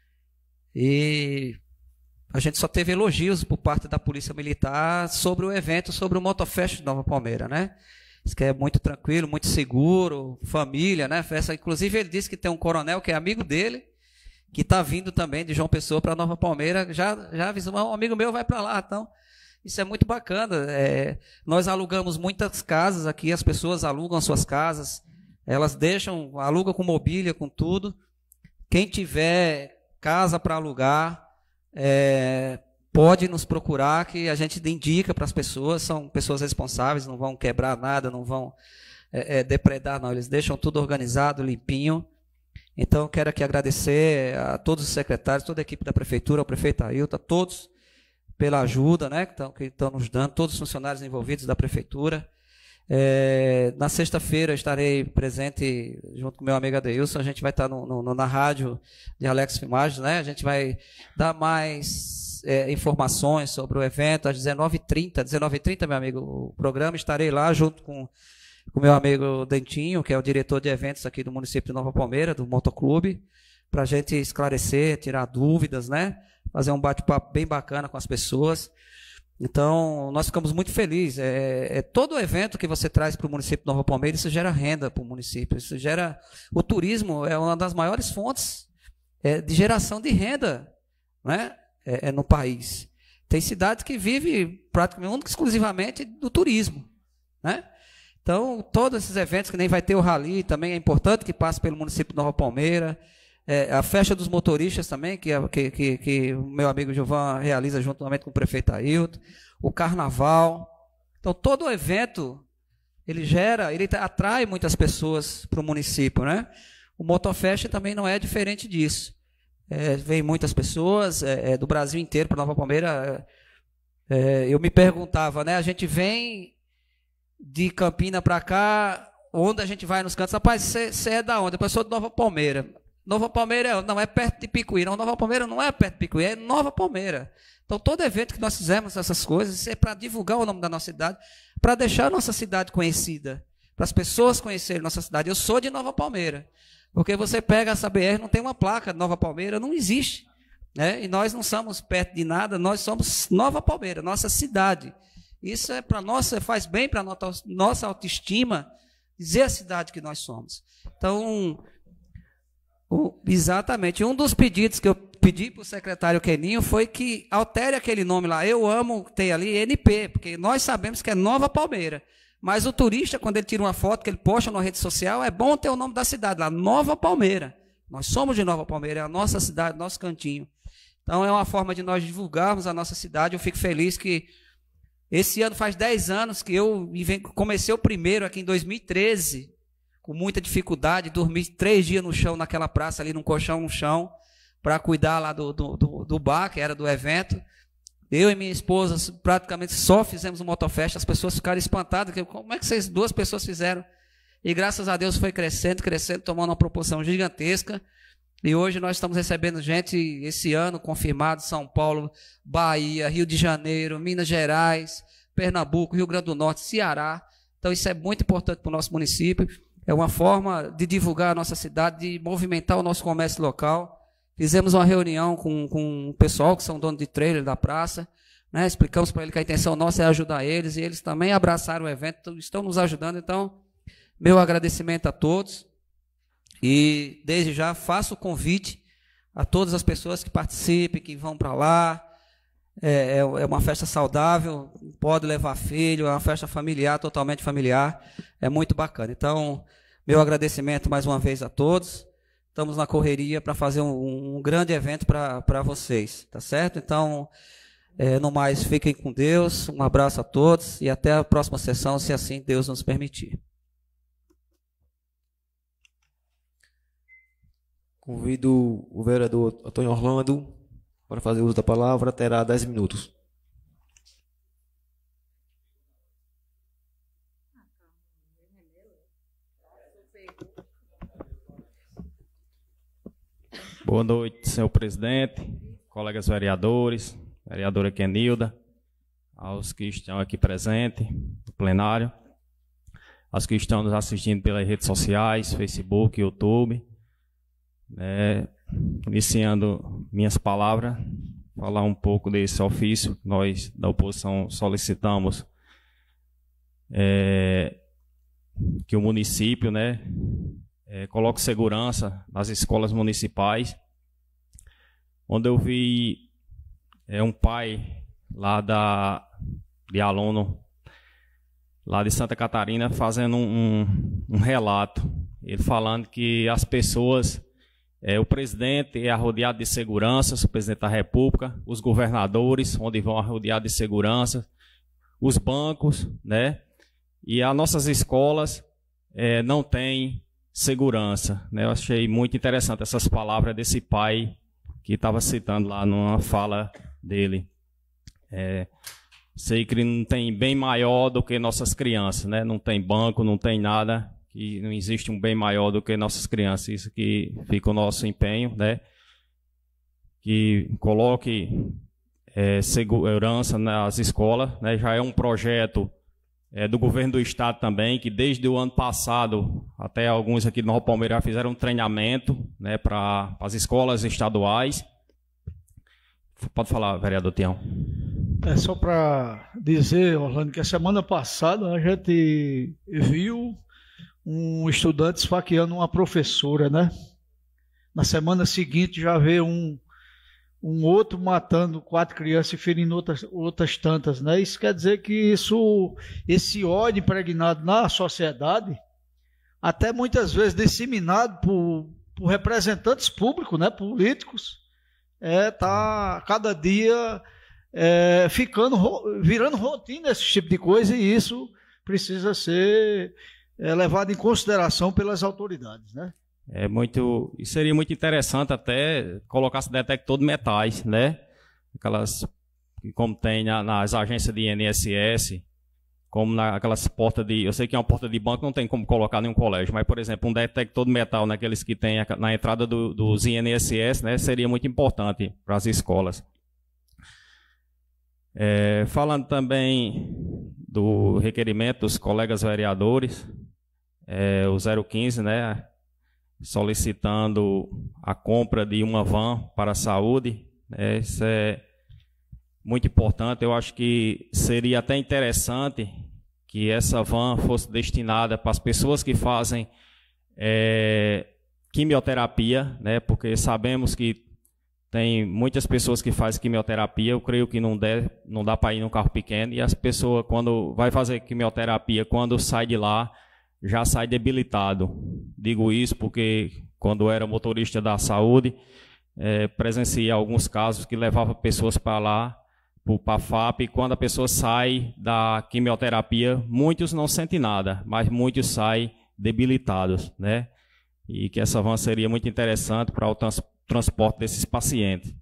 e a gente só teve elogios por parte da Polícia Militar sobre o evento, sobre o Motofest de Nova Palmeira, né? Isso que é muito tranquilo, muito seguro, família, né? Festa. Inclusive ele disse que tem um coronel que é amigo dele, que está vindo também de João Pessoa para Nova Palmeira, já, já avisou, um amigo meu vai para lá, então isso é muito bacana. É, nós alugamos muitas casas aqui, as pessoas alugam as suas casas, elas deixam, alugam com mobília, com tudo. Quem tiver casa para alugar, é, pode nos procurar, que a gente indica para as pessoas, são pessoas responsáveis, não vão quebrar nada, não vão é, é, depredar, não. Eles deixam tudo organizado, limpinho. Então, quero aqui agradecer a todos os secretários, toda a equipe da Prefeitura, ao prefeito Ailton, a todos pela ajuda, né, que estão que estão nos dando, todos os funcionários envolvidos da Prefeitura. É, na sexta-feira estarei presente junto com meu amigo Adeilson, a gente vai estar no, no, na rádio de Alex Filmagens, né? A gente vai dar mais é, informações sobre o evento às dezenove e trinta, dezenove e trinta, meu amigo, o programa, estarei lá junto com o meu amigo Dentinho, que é o diretor de eventos aqui do município de Nova Palmeira, do Motoclube, para a gente esclarecer, tirar dúvidas, né? Fazer um bate-papo bem bacana com as pessoas. Então, nós ficamos muito felizes. É, é, todo evento que você traz para o município de Nova Palmeira, isso gera renda para o município. Isso gera... O turismo é uma das maiores fontes é, de geração de renda, né, é, é, no país. Tem cidades que vivem praticamente exclusivamente do turismo, né? Então, todos esses eventos, que nem vai ter o rally, também é importante que passe pelo município de Nova Palmeira. É, a festa dos motoristas também, que, que, que, que o meu amigo Gilvan realiza juntamente com o prefeito Ailton. O carnaval. Então, todo o evento, ele gera, ele atrai muitas pessoas para o município, né? O Motofest também não é diferente disso. É, vem muitas pessoas é, é, do Brasil inteiro para Nova Palmeira. É, eu me perguntava, né? A gente vem de Campina para cá, onde a gente vai nos cantos? Rapaz, você é da onde? Eu sou de Nova Palmeira. Nova Palmeira não é perto de Picuí. Não, Nova Palmeira não é perto de Picuí, é Nova Palmeira. Então, todo evento que nós fizemos, essas coisas, é para divulgar o nome da nossa cidade, para deixar a nossa cidade conhecida, para as pessoas conhecerem nossa cidade. Eu sou de Nova Palmeira, porque você pega essa B R, não tem uma placa de Nova Palmeira, não existe. Né? E nós não somos perto de nada, nós somos Nova Palmeira, nossa cidade. Isso é para nós, faz bem para a nossa autoestima, dizer a cidade que nós somos. Então, o, exatamente, um dos pedidos que eu pedi para o secretário Keninho foi que altere aquele nome lá. Eu amo ter ali N P, porque nós sabemos que é Nova Palmeira. Mas o turista, quando ele tira uma foto que ele posta na rede social, é bom ter o nome da cidade lá, Nova Palmeira. Nós somos de Nova Palmeira, é a nossa cidade, nosso cantinho. Então é uma forma de nós divulgarmos a nossa cidade. Eu fico feliz que esse ano faz dez anos que eu comecei o primeiro aqui em dois mil e treze, com muita dificuldade, dormi três dias no chão, naquela praça ali, num colchão no chão, para cuidar lá do, do, do, do bar, que era do evento. Eu e minha esposa praticamente só fizemos o Motofest, as pessoas ficaram espantadas, como é que vocês duas pessoas fizeram? E graças a Deus foi crescendo, crescendo, tomando uma proporção gigantesca. E hoje nós estamos recebendo gente, esse ano, confirmado, São Paulo, Bahia, Rio de Janeiro, Minas Gerais, Pernambuco, Rio Grande do Norte, Ceará. Então isso é muito importante para o nosso município. É uma forma de divulgar a nossa cidade, de movimentar o nosso comércio local. Fizemos uma reunião com, com o pessoal que são donos de trailer da praça, né? Explicamos para eles que a intenção nossa é ajudar eles, e eles também abraçaram o evento, estão nos ajudando. Então, meu agradecimento a todos, e desde já faço o convite a todas as pessoas que participem, que vão para lá. É, é uma festa saudável, pode levar filho, é uma festa familiar, totalmente familiar, é muito bacana. Então, meu agradecimento mais uma vez a todos. Estamos na correria para fazer um, um grande evento para vocês, tá certo? Então, é, no mais, fiquem com Deus, um abraço a todos e até a próxima sessão, se assim Deus nos permitir. Convido o vereador Antônio Orlando para fazer uso da palavra, terá dez minutos. Boa noite, senhor presidente, colegas vereadores, vereadora Kenilda, aos que estão aqui presentes no plenário, aos que estão nos assistindo pelas redes sociais, Facebook, YouTube. É, iniciando minhas palavras, falar um pouco desse ofício que nós da oposição solicitamos, é, que o município, né, é, coloque segurança nas escolas municipais, onde eu vi é, um pai lá da, de aluno lá de Santa Catarina fazendo um, um, um relato, ele falando que as pessoas, é, o presidente é arrodeado de segurança, o presidente da República, os governadores, onde vão arrodeados de segurança, os bancos, né? E as nossas escolas é, não têm segurança, né? Eu achei muito interessante essas palavras desse pai que estava citando lá numa fala dele. É, sei que não tem bem maior do que nossas crianças, né? Não tem banco, não tem nada, que não existe um bem maior do que nossas crianças. Isso que fica o nosso empenho, né? Que coloque é, segurança nas escolas, né? Já é um projeto é, do governo do estado também, que desde o ano passado, até alguns aqui de Nova Palmeira já fizeram um treinamento, né, para as escolas estaduais. Pode falar, vereador Tião. É só para dizer, Orlando, que a semana passada a gente viu um estudante esfaqueando uma professora, né? Na semana seguinte já veio um, um outro matando quatro crianças e ferindo outras, outras tantas, né? Isso quer dizer que isso, esse ódio impregnado na sociedade, até muitas vezes disseminado por, por representantes públicos, né? Políticos, é, tá cada dia é, ficando, virando rotina esse tipo de coisa, e isso precisa ser é, levado em consideração pelas autoridades, né? É muito, seria muito interessante até colocar esse detector de metais, né? Aquelas, como tem na, nas agências de I N S S, como naquelas portas de, eu sei que é uma porta de banco, não tem como colocar em um colégio, mas, por exemplo, um detector de metal naqueles que tem na entrada do, dos I N S S, né? Seria muito importante para as escolas. É, falando também do requerimento dos colegas vereadores, é, o zero quinze, né? Solicitando a compra de uma van para a saúde, né? Isso é muito importante. Eu acho que seria até interessante que essa van fosse destinada para as pessoas que fazem é, quimioterapia, né? Porque sabemos que tem muitas pessoas que fazem quimioterapia. Eu creio que não, der, não dá para ir num carro pequeno, e as pessoas, quando vai fazer quimioterapia, quando sai de lá, já sai debilitado. Digo isso porque, quando eu era motorista da saúde, é, presenciei alguns casos que levavam pessoas para lá, para a F A P, e quando a pessoa sai da quimioterapia, muitos não sentem nada, mas muitos saem debilitados, né? E que essa van seria muito interessante para o trans, transporte desses pacientes.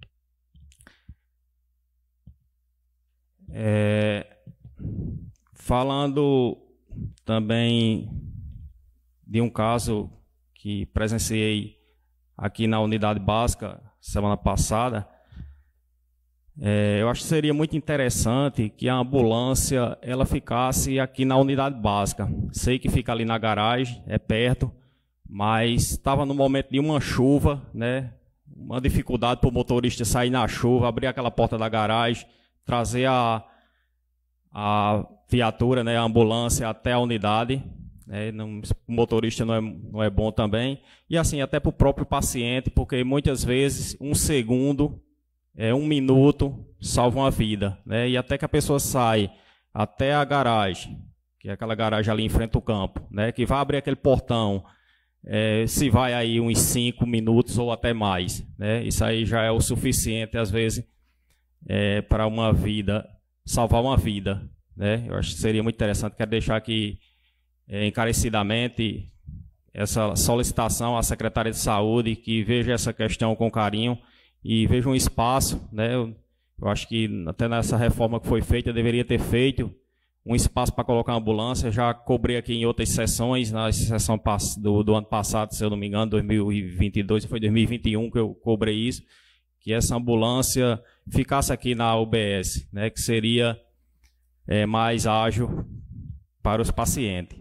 É, falando também de um caso que presenciei aqui na unidade básica semana passada, é, eu acho que seria muito interessante que a ambulância ela ficasse aqui na unidade básica. Sei que fica ali na garagem, é perto, mas estava no momento de uma chuva, né? Uma dificuldade para o motorista sair na chuva, abrir aquela porta da garagem, trazer a, a viatura, né, a ambulância até a unidade. É, não, o motorista não é, não é bom também, e assim até para o próprio paciente, porque muitas vezes um segundo, é, um minuto salva uma vida, né? E até que a pessoa sai até a garagem, que é aquela garagem ali em frente ao campo, né? Que vai abrir aquele portão, é, se vai aí uns cinco minutos ou até mais, né? Isso aí já é o suficiente às vezes é, para uma vida, salvar uma vida, né? Eu acho que seria muito interessante. Quero deixar aqui É, encarecidamente essa solicitação à Secretaria de Saúde, que veja essa questão com carinho e veja um espaço, né? Eu, eu acho que até nessa reforma que foi feita, deveria ter feito um espaço para colocar uma ambulância. Já cobrei aqui em outras sessões, na sessão do, do ano passado, se eu não me engano, dois mil e vinte e dois, foi dois mil e vinte e um que eu cobrei isso, que essa ambulância ficasse aqui na U B S, né? Que seria é, mais ágil para os pacientes.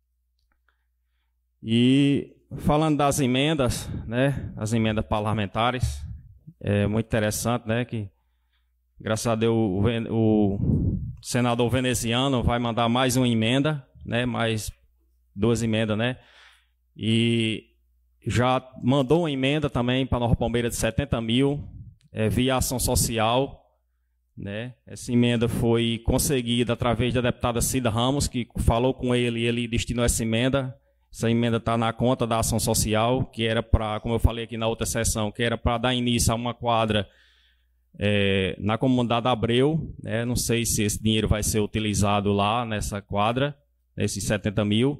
E falando das emendas, né, as emendas parlamentares, é muito interessante, né, que graças a Deus o, o senador veneziano vai mandar mais uma emenda, né, mais duas emendas, né, e já mandou uma emenda também para Nova Palmeira de setenta mil, é, via ação social, né? Essa emenda foi conseguida através da deputada Cida Ramos, que falou com ele e ele destinou essa emenda. Essa emenda está na conta da ação social, que era para, como eu falei aqui na outra sessão, que era para dar início a uma quadra é, na comunidade Abreu, né? Não sei se esse dinheiro vai ser utilizado lá nessa quadra, esses setenta mil.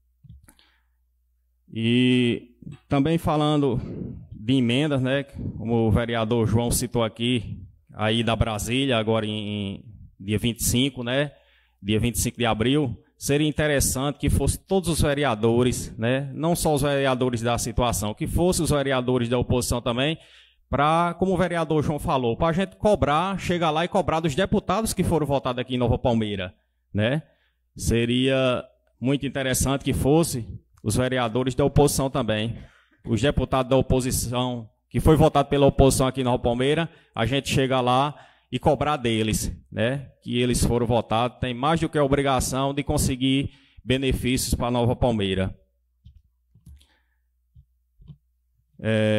E também falando de emendas, né? Como o vereador João citou aqui, aí da Brasília, agora em, em dia vinte e cinco, né? Dia vinte e cinco de abril, seria interessante que fosse todos os vereadores, né? Não só os vereadores da situação, que fossem os vereadores da oposição também, para, como o vereador João falou, para a gente cobrar, chegar lá e cobrar dos deputados que foram votados aqui em Nova Palmeira, né? Seria muito interessante que fosse os vereadores da oposição também, os deputados da oposição que foi votado pela oposição aqui em Nova Palmeira, a gente chega lá e cobrar deles, né? Que eles foram votados, tem mais do que a obrigação de conseguir benefícios para Nova Palmeira. É,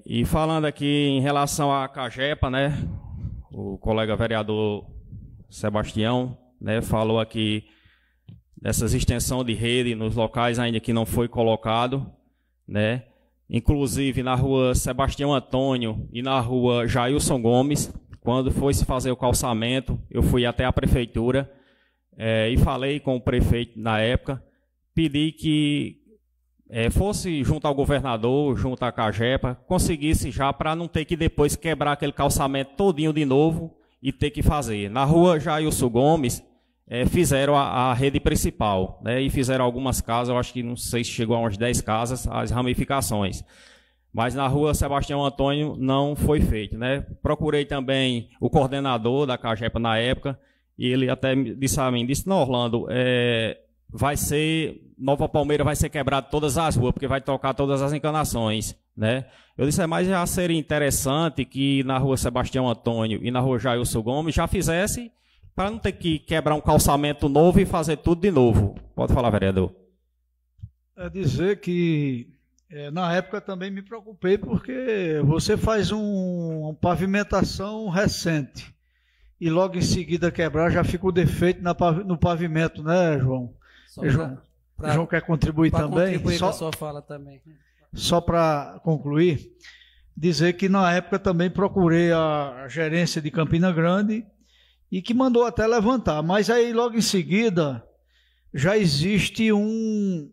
e falando aqui em relação à Cagepa, né, o colega vereador Sebastião, né, falou aqui dessas extensão de rede nos locais ainda que não foi colocado, né, inclusive na rua Sebastião Antônio e na rua Jailson Gomes, quando foi se fazer o calçamento, eu fui até a prefeitura é, e falei com o prefeito na época, pedi que é, fosse junto ao governador, junto à Cagepa, conseguisse já para não ter que depois quebrar aquele calçamento todinho de novo e ter que fazer. Na rua Jailson Gomes, é, fizeram a, a rede principal, né, e fizeram algumas casas, eu acho que não sei se chegou a umas dez casas, as ramificações. Mas na rua Sebastião Antônio não foi feito, né. Procurei também o coordenador da Cagepa na época, e ele até disse a mim, disse, não, Orlando, é, vai ser, Nova Palmeira vai ser quebrado todas as ruas, porque vai tocar todas as encanações, né. Eu disse, é, mas já seria interessante que na rua Sebastião Antônio e na rua Jailson Gomes já fizesse, para não ter que quebrar um calçamento novo e fazer tudo de novo. Pode falar, vereador. É dizer que é, na época também me preocupei porque você faz um, uma pavimentação recente e logo em seguida quebrar já fica o defeito na, no pavimento, né, João? Só João, pra, João quer contribuir pra também? Contribuir só, com a sua fala também. Só para concluir, dizer que na época também procurei a gerência de Campina Grande e que mandou até levantar, mas aí logo em seguida já existe um,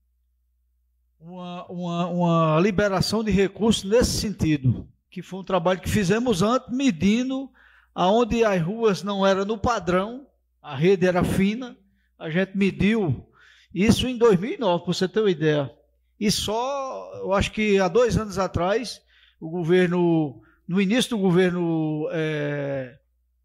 uma, uma, uma liberação de recursos nesse sentido, que foi um trabalho que fizemos antes, medindo aonde as ruas não eram no padrão, a rede era fina, a gente mediu isso em dois mil e nove, para você ter uma ideia, e só, eu acho que há dois anos atrás, o governo, no início do governo é,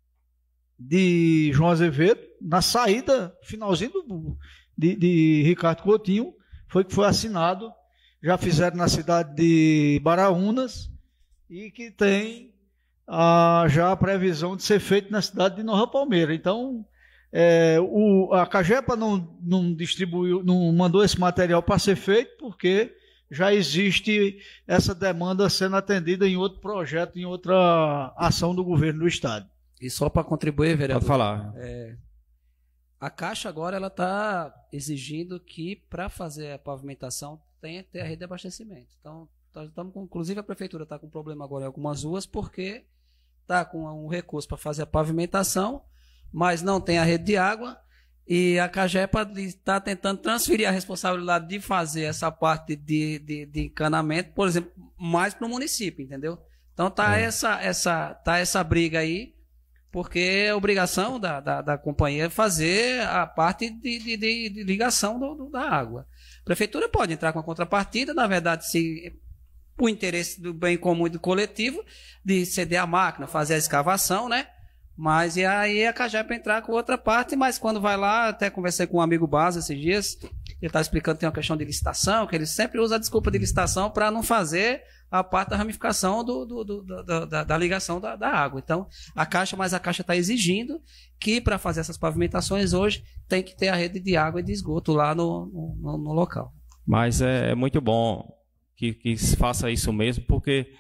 de João Azevedo, na saída, finalzinho do, de, de Ricardo Coutinho, foi que foi assinado, já fizeram na cidade de Baraunas, e que tem a, já a previsão de ser feito na cidade de Nova Palmeira. Então, é, o, a Cagepa não, não distribuiu, não mandou esse material para ser feito, porque já existe essa demanda sendo atendida em outro projeto, em outra ação do governo do estado. E só para contribuir, vereador. Pode falar. É, a Caixa agora ela está exigindo que para fazer a pavimentação tenha que ter a rede de abastecimento. Então, nós estamos com, inclusive a prefeitura está com problema agora em algumas ruas porque está com um recurso para fazer a pavimentação, mas não tem a rede de água. E a Cagepa está tentando transferir a responsabilidade de fazer essa parte de, de, de encanamento, por exemplo, mais para o município, entendeu? Então tá, é. essa, essa, tá essa briga aí, porque é obrigação da, da, da companhia fazer a parte de, de, de, de ligação do, do, da água. A prefeitura pode entrar com a contrapartida, na verdade, se o interesse do bem comum e do coletivo, de ceder a máquina, fazer a escavação, né? Mas e aí a Cagepa entrar com outra parte, mas quando vai lá, até conversei com um amigo base esses dias, ele está explicando que tem uma questão de licitação, que ele sempre usa a desculpa de licitação para não fazer a parte da ramificação do, do, do, do, da, da ligação da, da água. Então, a Caixa, mas a Caixa está exigindo que para fazer essas pavimentações hoje tem que ter a rede de água e de esgoto lá no, no, no local. Mas é, é muito bom que, que se faça isso mesmo, porque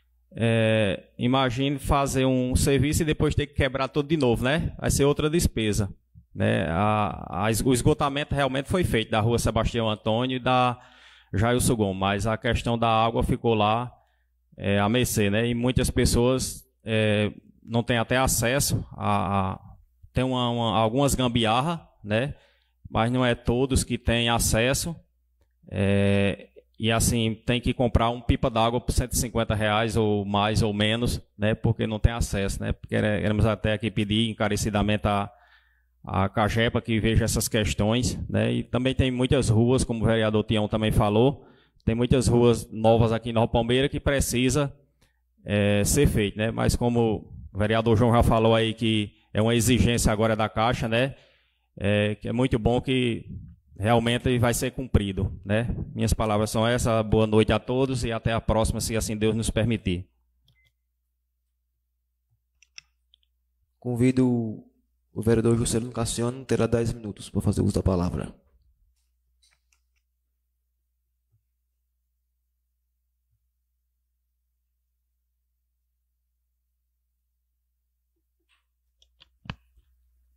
É, imagine fazer um serviço e depois ter que quebrar tudo de novo, né? Vai ser outra despesa, né? A, a, o esgotamento realmente foi feito da rua Sebastião Antônio e da Jailson Gomes, mas a questão da água ficou lá é, a mercê, né? E muitas pessoas é, não têm até acesso a, a tem uma, uma, algumas gambiarra, né? Mas não é todos que têm acesso. É, E assim, tem que comprar um pipa d'água por cento e cinquenta reais ou mais ou menos, né? Porque não tem acesso, né? Queremos até aqui pedir encarecidamente a, a Cagepa que veja essas questões, né? E também tem muitas ruas, como o vereador Tião também falou, tem muitas ruas novas aqui em Nova Palmeira que precisa é, ser feito, né? Mas como o vereador João já falou aí que é uma exigência agora da Caixa, né? É, que é muito bom que realmente vai ser cumprido, né? Minhas palavras são essas. Boa noite a todos e até a próxima, se assim Deus nos permitir. Convido o vereador Juscelino Cassiano, terá dez minutos para fazer uso da palavra.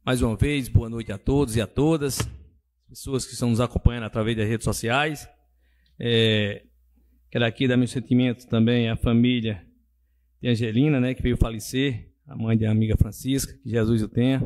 mais uma vez, boa noite a todos e a todas, pessoas que estão nos acompanhando através das redes sociais. É, quero aqui dar meus sentimentos também à família de Angelina, né, que veio falecer, a mãe da amiga Francisca, que Jesus o tenha.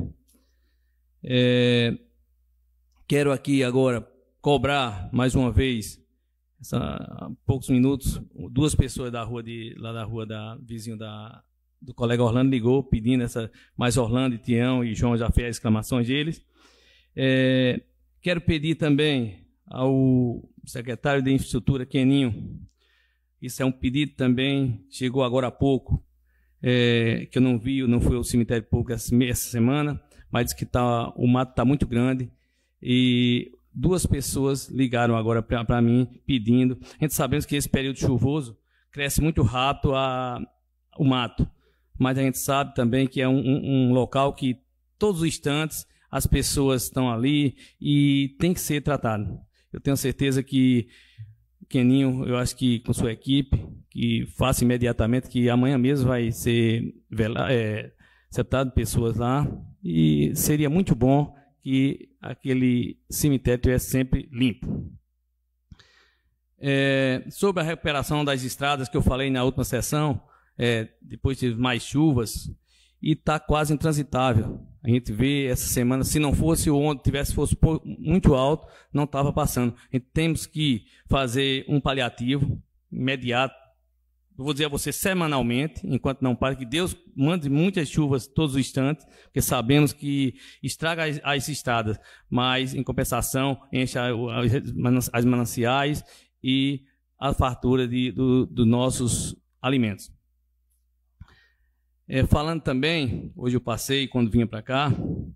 É, quero aqui agora cobrar mais uma vez, essa, há poucos minutos, duas pessoas da rua de, lá da rua da vizinho da do colega Orlando ligou pedindo essa, mais Orlando e Tião e João já fez as exclamações deles. É, quero pedir também ao secretário de Infraestrutura, Keninho, isso é um pedido também, chegou agora há pouco, é, que eu não vi, não fui ao cemitério público essa, essa semana, mas diz que tá, o mato está muito grande e duas pessoas ligaram agora para mim pedindo. A gente sabemos que esse período chuvoso cresce muito rápido a, o mato, mas a gente sabe também que é um, um, um local que todos os instantes as pessoas estão ali e tem que ser tratado. Eu tenho certeza que Keninho, eu acho que com sua equipe, que faça imediatamente, que amanhã mesmo vai ser é, setado pessoas lá e seria muito bom que aquele cemitério estivesse sempre limpo. É, sobre a recuperação das estradas que eu falei na última sessão, é, depois de mais chuvas, e está quase intransitável. A gente vê essa semana, se não fosse o onde tivesse fosse muito alto, não estava passando. A gente temos que fazer um paliativo imediato, eu vou dizer a você semanalmente, enquanto não para, que Deus mande muitas chuvas todos os instantes, porque sabemos que estraga as, as estradas, mas em compensação enche as mananciais e a fartura de, do, dos nossos alimentos. É, falando também, hoje eu passei, quando vinha para cá,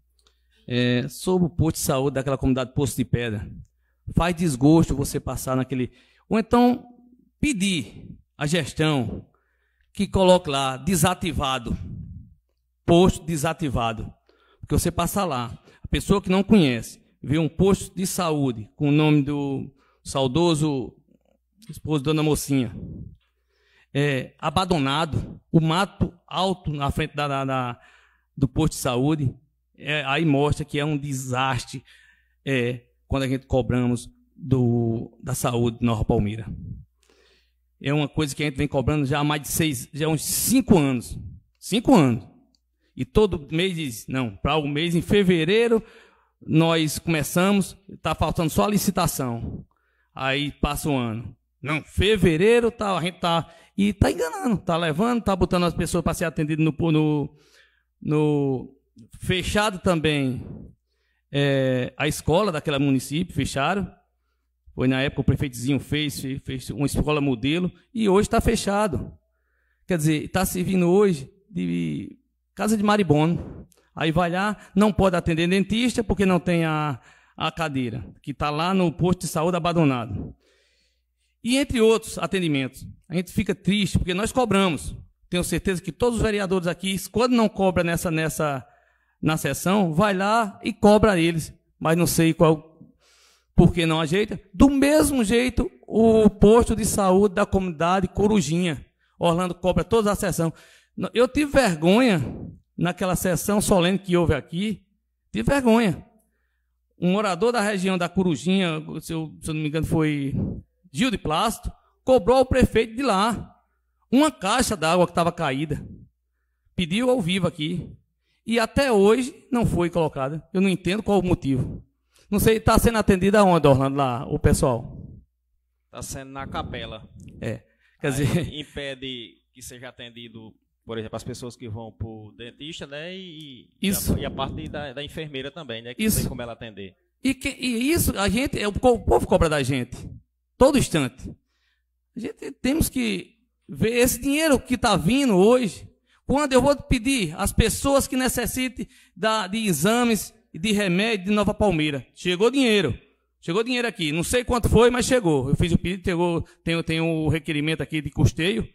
é, sobre o posto de saúde daquela comunidade Poço de Pedra. Faz desgosto você passar naquele... Ou então, pedir à gestão que coloque lá, desativado, posto desativado. Porque você passa lá, a pessoa que não conhece, vê um posto de saúde com o nome do saudoso esposo da Dona Mocinha, É, abandonado, o mato alto na frente da, da, da, do posto de saúde, é, aí mostra que é um desastre é, quando a gente cobramos do, da saúde de Nova Palmira. É uma coisa que a gente vem cobrando já há mais de seis, já há uns cinco anos. Cinco anos. E todo mês diz, não, para o mês em fevereiro nós começamos, está faltando só a licitação. Aí passa o ano. Não, fevereiro tá, a gente está... E está enganando, está levando, está botando as pessoas para ser atendidas no, no, no fechado também. É, a escola daquele município, fecharam. Foi na época o prefeitozinho fez, fez uma escola modelo e hoje está fechado. Quer dizer, está servindo hoje de casa de maribondo. Aí vai lá, não pode atender dentista porque não tem a, a cadeira, que está lá no posto de saúde abandonado. E entre outros atendimentos, a gente fica triste, porque nós cobramos. Tenho certeza que todos os vereadores aqui, quando não cobra nessa, nessa, na sessão, vai lá e cobra eles. Mas não sei qual, por que não ajeita. Do mesmo jeito, o posto de saúde da comunidade Corujinha. Orlando cobra toda a sessão. Eu tive vergonha naquela sessão solene que houve aqui. Tive vergonha. Um morador da região da Corujinha, se eu, se eu não me engano, foi... Gil de Plástico, cobrou ao prefeito de lá uma caixa d'água que estava caída. Pediu ao vivo aqui. E até hoje não foi colocada. Eu não entendo qual o motivo. Não sei, está sendo atendida aonde, Orlando, lá, o pessoal? Está sendo na capela. É. Quer Aí dizer... impede que seja atendido, por exemplo, as pessoas que vão para o dentista, né? E, Isso. e, a, e a parte da, da enfermeira também, né? Que Isso. não tem como ela atender. E, que, e isso, a gente, o povo cobra da gente. Todo instante. A gente temos que ver esse dinheiro que está vindo hoje. Quando eu vou pedir às pessoas que necessitem da, de exames e de remédio de Nova Palmira. Chegou dinheiro. Chegou dinheiro aqui. Não sei quanto foi, mas chegou. Eu fiz o pedido, chegou, tenho, tenho o requerimento aqui de custeio.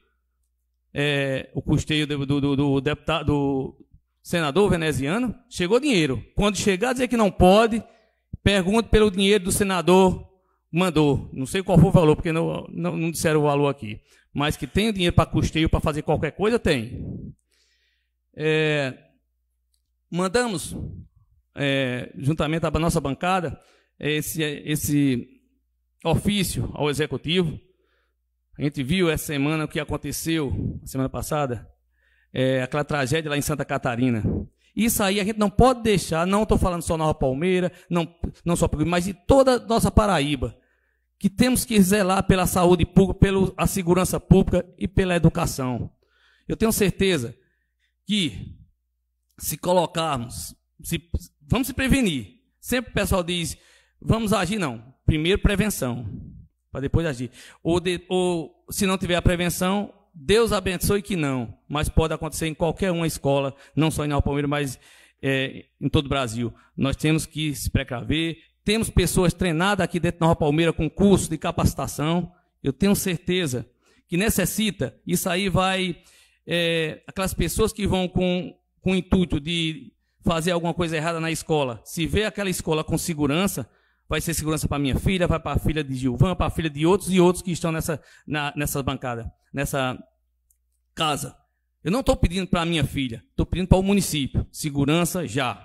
É, o custeio do, do, do, do deputado, do senador veneziano. Chegou dinheiro. Quando chegar, dizer que não pode, pergunte pelo dinheiro do senador. Mandou, não sei qual foi o valor, porque não, não, não disseram o valor aqui, mas que tem dinheiro para custeio, para fazer qualquer coisa, tem. É, mandamos é, juntamente à nossa bancada, esse, esse ofício ao Executivo. A gente viu essa semana o que aconteceu, semana passada, é, aquela tragédia lá em Santa Catarina. Isso aí a gente não pode deixar, não estou falando só Nova Palmeira, não, não só mas de toda a nossa Paraíba, que temos que zelar pela saúde pública, pela segurança pública e pela educação. Eu tenho certeza que se colocarmos, se, vamos se prevenir. Sempre o pessoal diz, vamos agir, não. Primeiro prevenção, para depois agir. Ou, de, ou se não tiver a prevenção, Deus abençoe que não, mas pode acontecer em qualquer uma escola, não só em Nova Palmeira, mas é, em todo o Brasil. Nós temos que se precaver, temos pessoas treinadas aqui dentro de Nova Palmeira com curso de capacitação. Eu tenho certeza que necessita, isso aí vai, é, aquelas pessoas que vão com, com o intuito de fazer alguma coisa errada na escola, se vê aquela escola com segurança, vai ser segurança para minha filha, vai para a filha de Gilvan, para a filha de outros e outros que estão nessa, na, nessa bancada, nessa casa. Eu não estou pedindo para a minha filha, estou pedindo para o município. Segurança já.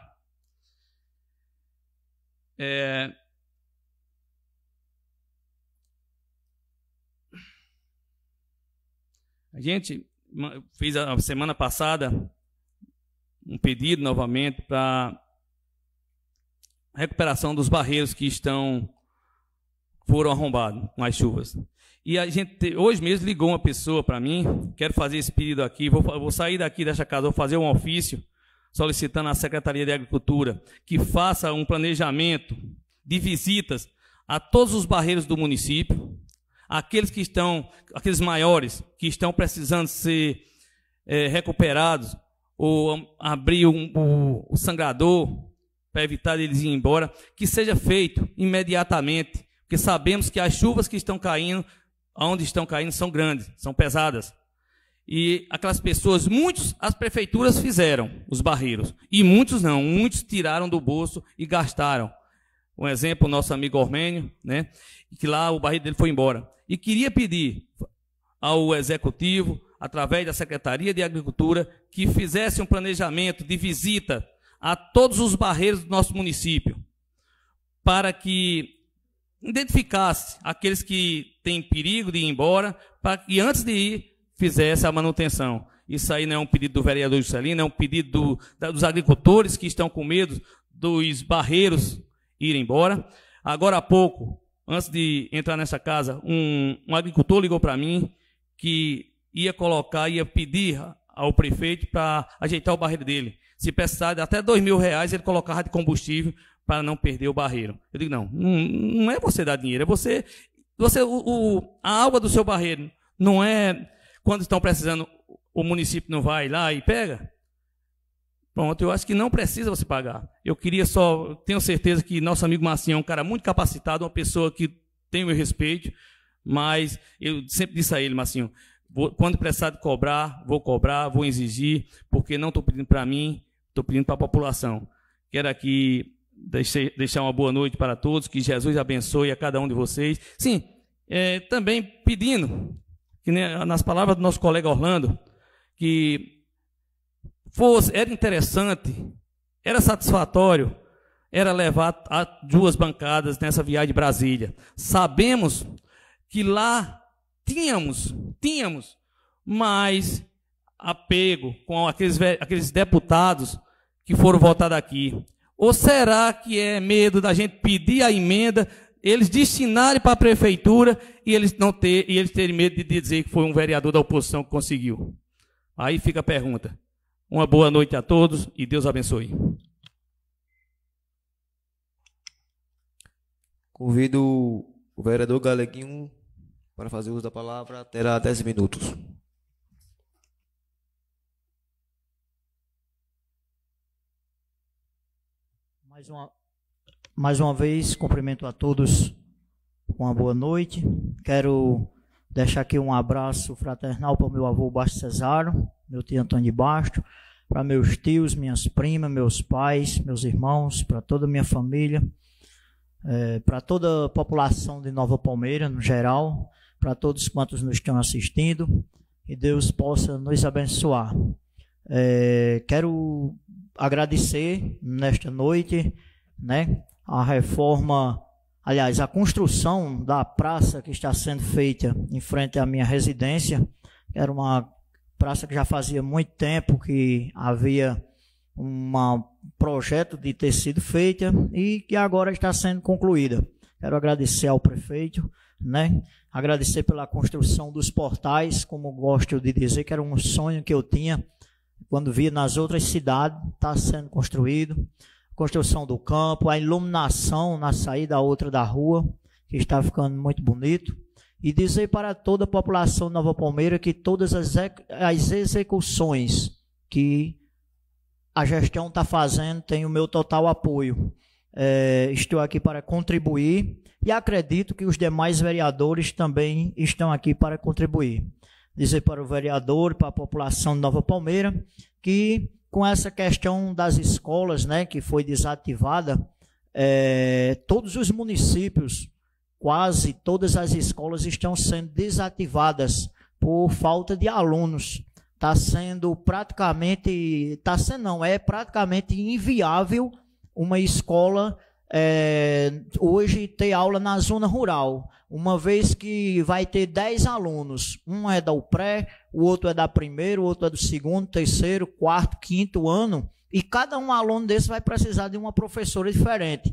É... A gente fez a semana passada um pedido novamente para recuperação dos barreiros que estão foram arrombados com as chuvas. E a gente hoje mesmo ligou uma pessoa para mim, quero fazer esse pedido aqui, vou, vou sair daqui desta casa, vou fazer um ofício solicitando à Secretaria de Agricultura que faça um planejamento de visitas a todos os barreiros do município, aqueles que estão, aqueles maiores que estão precisando ser é, recuperados, ou abrir um, o, o sangrador, para evitar eles irem embora, que seja feito imediatamente, porque sabemos que as chuvas que estão caindo, onde estão caindo, são grandes, são pesadas. E aquelas pessoas, muitos, as prefeituras fizeram os barreiros, e muitos não, muitos tiraram do bolso e gastaram. Um exemplo, o nosso amigo Ormênio, né, que lá o barreiro dele foi embora. E queria pedir ao Executivo, através da Secretaria de Agricultura, que fizesse um planejamento de visita a todos os barreiros do nosso município, para que identificasse aqueles que têm perigo de ir embora, para que antes de ir, fizesse a manutenção. Isso aí não é um pedido do vereador Juscelino, é um pedido do, da, dos agricultores que estão com medo dos barreiros irem embora. Agora há pouco, antes de entrar nessa casa, um, um agricultor ligou para mim que ia colocar, ia pedir ao prefeito para ajeitar o barreiro dele. Se precisar de até dois mil reais, ele colocava de combustível para não perder o barreiro. Eu digo, não, não, não é você dar dinheiro, é você, você o, o, a água do seu barreiro. Não é quando estão precisando, o município não vai lá e pega? Pronto, eu acho que não precisa você pagar. Eu queria só, tenho certeza que nosso amigo Marcinho é um cara muito capacitado, uma pessoa que tem o meu respeito, mas eu sempre disse a ele, Marcinho, vou, quando precisar de cobrar, vou cobrar, vou exigir, porque não estou pedindo para mim, estou pedindo para a população. Quero aqui deixe, deixar uma boa noite para todos, que Jesus abençoe a cada um de vocês. Sim, é, também pedindo, que né, nas palavras do nosso colega Orlando, que fosse, era interessante, era satisfatório, era levar a duas bancadas nessa viagem de Brasília. Sabemos que lá tínhamos, tínhamos mais apego com aqueles, aqueles deputados que foram votados aqui. Ou será que é medo da gente pedir a emenda, eles destinarem para a prefeitura e eles não ter, e eles terem medo de dizer que foi um vereador da oposição que conseguiu? Aí fica a pergunta. Uma boa noite a todos e Deus abençoe. Convido o vereador Galeguinho para fazer uso da palavra, terá dez minutos. Mais uma, mais uma vez, cumprimento a todos com uma boa noite. Quero deixar aqui um abraço fraternal para o meu avô Basto Cesaro, meu tio Antônio de Basto, para meus tios, minhas primas, meus pais, meus irmãos, para toda a minha família, é, para toda a população de Nova Palmeira, no geral, para todos quantos nos estão assistindo, e Deus possa nos abençoar. É, quero agradecer nesta noite, né, a reforma, aliás, a construção da praça que está sendo feita em frente à minha residência. Era uma praça que já fazia muito tempo que havia um projeto de ter sido feita e que agora está sendo concluída. Quero agradecer ao prefeito, né? Agradecer pela construção dos portais, como gosto de dizer, que era um sonho que eu tinha quando via nas outras cidades, está sendo construído. Construção do campo, a iluminação na saída outra da rua, que está ficando muito bonito. E dizer para toda a população de Nova Palmeira que todas as, as execuções que a gestão está fazendo tem o meu total apoio. É, estou aqui para contribuir e acredito que os demais vereadores também estão aqui para contribuir. Dizer para o vereador, para a população de Nova Palmeira, que com essa questão das escolas, né, que foi desativada, é, todos os municípios, quase todas as escolas estão sendo desativadas por falta de alunos. Está sendo praticamente, está sendo não, é praticamente inviável uma escola é, hoje ter aula na zona rural, uma vez que vai ter dez alunos, um é da U P R E, o outro é da primeiro, o outro é do segundo, terceiro, quarto, quinto ano, e cada um aluno desse vai precisar de uma professora diferente.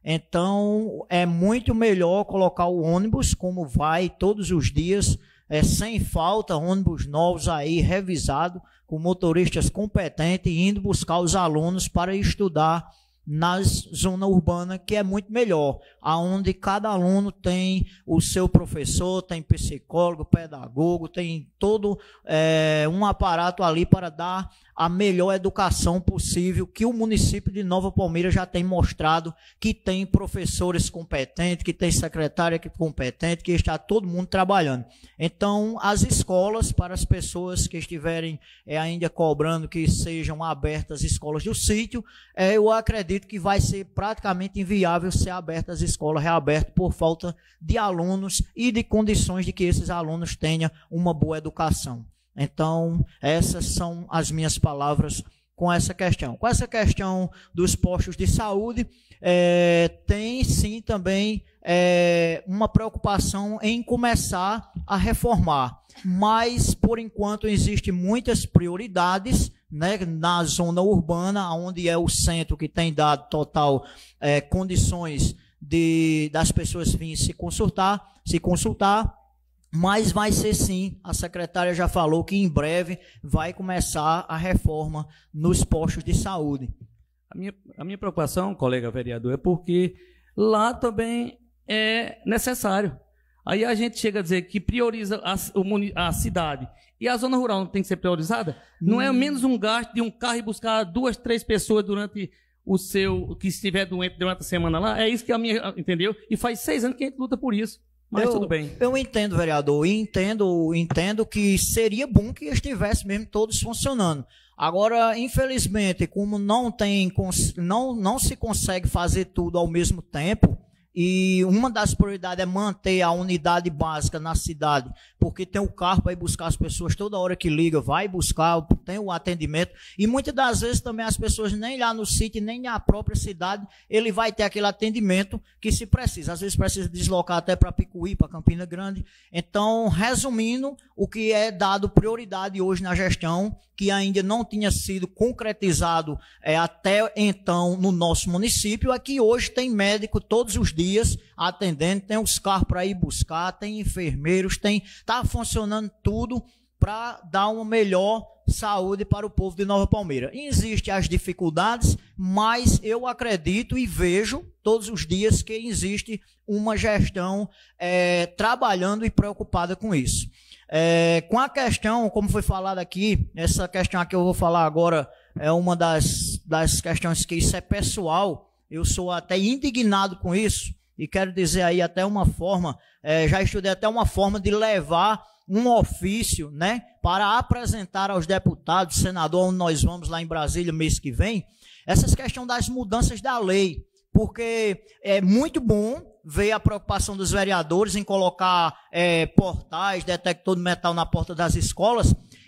Então, é muito melhor colocar o ônibus, como vai todos os dias, é, sem falta, ônibus novos aí, revisado, com motoristas competentes, indo buscar os alunos para estudar na zona urbana, que é muito melhor, aonde cada aluno tem o seu professor, tem psicólogo, pedagogo, tem todo é, um aparato ali para dar a melhor educação possível, que o município de Nova Palmeira já tem mostrado que tem professores competentes, que tem secretária competente, que está todo mundo trabalhando. Então, as escolas, para as pessoas que estiverem é, ainda cobrando que sejam abertas as escolas do sítio, é, eu acredito que vai ser praticamente inviável ser abertas as escolas reabertas por falta de alunos e de condições de que esses alunos tenham uma boa educação. Então, essas são as minhas palavras com essa questão. Com essa questão dos postos de saúde, é, tem sim também é, uma preocupação em começar a reformar. Mas, por enquanto, existem muitas prioridades, né, na zona urbana, onde é o centro que tem dado total é, condições de, das pessoas virem se consultar, se consultar. Mas vai ser sim, a secretária já falou que em breve vai começar a reforma nos postos de saúde. A minha, a minha preocupação, colega vereador, é porque lá também é necessário. Aí a gente chega a dizer que prioriza a, a cidade e a zona rural não tem que ser priorizada? Não hum. é menos um gasto de um carro e buscar duas, três pessoas durante o seu, que estiver doente durante a semana lá? É isso que a minha, entendeu? E faz seis anos que a gente luta por isso. Mas eu, tudo bem. Eu entendo, vereador, e entendo, entendo que seria bom que estivesse mesmo todos funcionando. Agora, infelizmente, como não, tem, não, não se consegue fazer tudo ao mesmo tempo, e uma das prioridades é manter a unidade básica na cidade, porque tem o carro para ir buscar as pessoas toda hora que liga, vai buscar, tem o atendimento, e muitas das vezes também as pessoas nem lá no sítio, nem na própria cidade, ele vai ter aquele atendimento que se precisa. Às vezes precisa deslocar até para Picuí, para Campina Grande. Então, resumindo, o que é dado prioridade hoje na gestão, que ainda não tinha sido concretizado é, até então no nosso município, é que hoje tem médico todos os dias atendendo, tem os carros para ir buscar, tem enfermeiros, tem, tá funcionando tudo para dar uma melhor saúde para o povo de Nova Palmeira. Existem as dificuldades, mas eu acredito e vejo todos os dias que existe uma gestão é, trabalhando e preocupada com isso. É, com a questão, como foi falado aqui, essa questão aqui eu vou falar agora é uma das, das questões que isso é pessoal, eu sou até indignado com isso, e quero dizer aí até uma forma, é, já estudei até uma forma de levar um ofício, né, para apresentar aos deputados, senador, onde nós vamos lá em Brasília mês que vem, essas questões das mudanças da lei, porque é muito bom ver a preocupação dos vereadores em colocar é, portais, detector de metal na porta das escolas,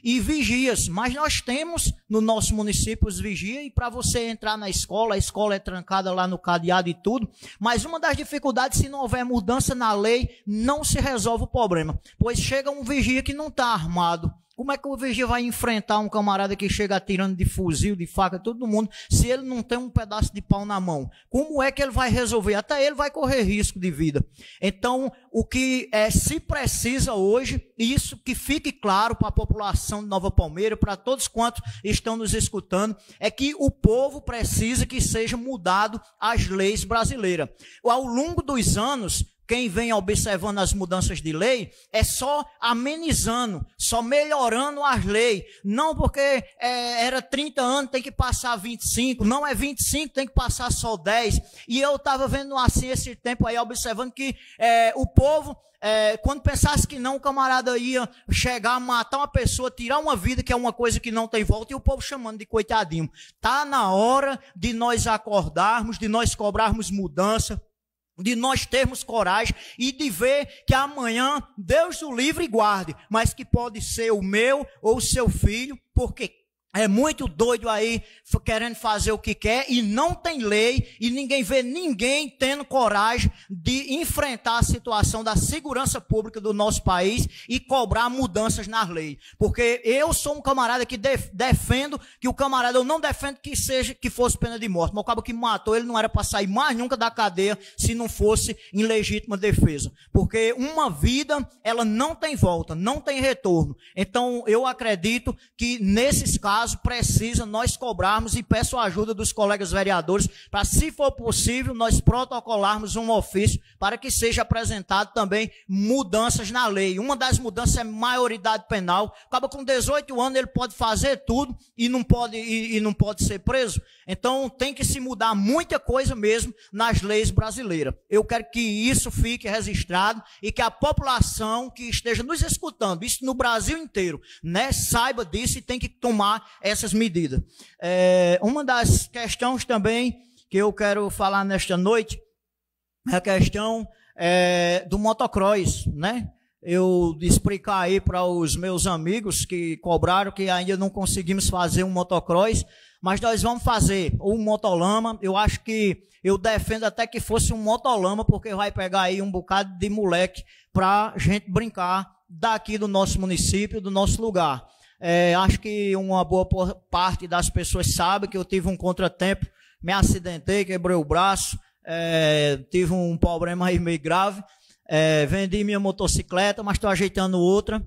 e vigias. Mas nós temos no nosso município os vigias, e para você entrar na escola, a escola é trancada lá no cadeado e tudo. Mas uma das dificuldades, se não houver mudança na lei, não se resolve o problema. Pois chega um vigia que não está armado. Como é que o vigia vai enfrentar um camarada que chega atirando de fuzil, de faca, todo mundo, se ele não tem um pedaço de pau na mão? Como é que ele vai resolver? Até ele vai correr risco de vida. Então, o que é, se precisa hoje, isso que fique claro para a população de Nova Palmeira, para todos quantos estão nos escutando, é que o povo precisa que seja mudado as leis brasileiras. Ao longo dos anos, quem vem observando as mudanças de lei é só amenizando, só melhorando as leis. Não porque é, era trinta anos, tem que passar vinte e cinco. Não é vinte e cinco, tem que passar só dez. E eu estava vendo assim esse tempo aí, observando que é, o povo, é, quando pensasse que não, o camarada ia chegar, matar uma pessoa, tirar uma vida, que é uma coisa que não tem volta, e o povo chamando de coitadinho. Está na hora de nós acordarmos, de nós cobrarmos mudança, de nós termos coragem e de ver que amanhã Deus o livre e guarde, mas que pode ser o meu ou o seu filho, porque é muito doido aí querendo fazer o que quer e não tem lei, e ninguém vê ninguém tendo coragem de enfrentar a situação da segurança pública do nosso país e cobrar mudanças nas leis. Porque eu sou um camarada que def, defendo que o camarada, eu não defendo que seja que fosse pena de morte, mas o cabo que matou, ele não era para sair mais nunca da cadeia se não fosse em legítima defesa. Porque uma vida, ela não tem volta, não tem retorno. Então eu acredito que nesses casos precisa nós cobrarmos, e peço a ajuda dos colegas vereadores para, se for possível, nós protocolarmos um ofício para que seja apresentado também mudanças na lei. Uma das mudanças é maioridade penal. Acaba com dezoito anos, ele pode fazer tudo e não pode, e, e não pode ser preso. Então tem que se mudar muita coisa mesmo nas leis brasileiras. Eu quero que isso fique registrado e que a população que esteja nos escutando, isso no Brasil inteiro, né, saiba disso e tem que tomar essas medidas. É, uma das questões também que eu quero falar nesta noite é a questão é, do motocross, né? Eu explicar aí para os meus amigos que cobraram que ainda não conseguimos fazer um motocross, mas nós vamos fazer um motolama. Eu acho que eu defendo até que fosse um motolama, porque vai pegar aí um bocado de moleque para a gente brincar daqui do nosso município, do nosso lugar. É, acho que uma boa parte das pessoas sabe que eu tive um contratempo, me acidentei, quebrei o braço, é, tive um problema aí meio grave, é, vendi minha motocicleta, mas estou ajeitando outra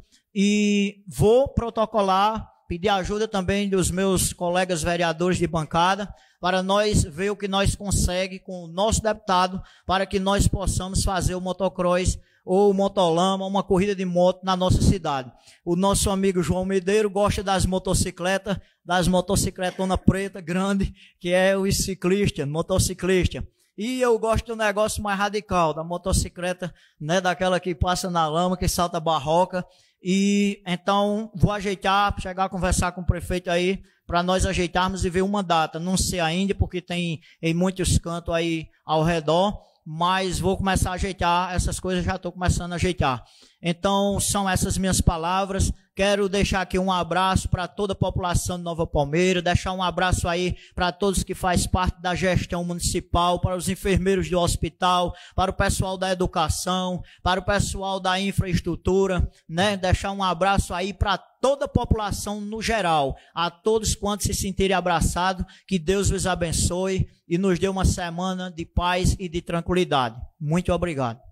e vou protocolar, pedir ajuda também dos meus colegas vereadores de bancada, para nós ver o que nós conseguimos com o nosso deputado, para que nós possamos fazer o motocross ou motolama, uma corrida de moto na nossa cidade. O nosso amigo João Medeiro gosta das motocicletas, das motocicletona preta, grande, que é o ciclista, motociclista. E eu gosto do negócio mais radical, da motocicleta, né, daquela que passa na lama, que salta barroca. E então vou ajeitar, chegar a conversar com o prefeito aí, para nós ajeitarmos e ver uma data. Não sei ainda, porque tem em muitos cantos aí ao redor, mas vou começar a ajeitar essas coisas, já estou começando a ajeitar. Então, são essas minhas palavras. Quero deixar aqui um abraço para toda a população de Nova Palmeira, deixar um abraço aí para todos que fazem parte da gestão municipal, para os enfermeiros do hospital, para o pessoal da educação, para o pessoal da infraestrutura, né? Deixar um abraço aí para toda a população no geral, a todos quantos se sentirem abraçados, que Deus os abençoe e nos dê uma semana de paz e de tranquilidade. Muito obrigado.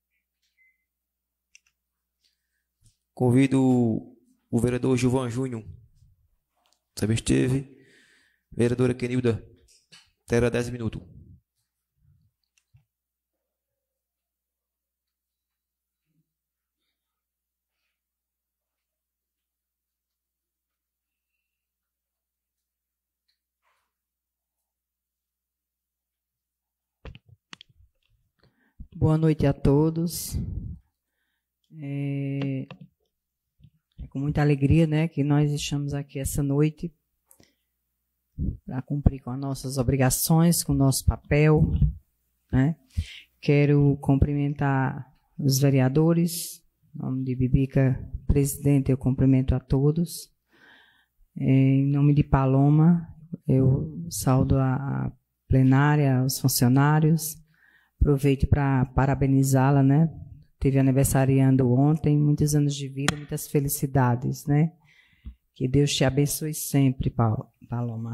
Convido o vereador Gilvan Júnior. Também esteve. Vereadora Kenilda. Terá dez minutos. Boa noite a todos. É... É com muita alegria, né, que nós estamos aqui essa noite para cumprir com as nossas obrigações, com o nosso papel, né? Quero cumprimentar os vereadores, em nome de Bibica, presidente, eu cumprimento a todos, É, em nome de Paloma, eu saúdo a, a plenária, os funcionários. Aproveito para parabenizá-la, né? Teve aniversariando ontem, muitos anos de vida, muitas felicidades, né? Que Deus te abençoe sempre, Paloma.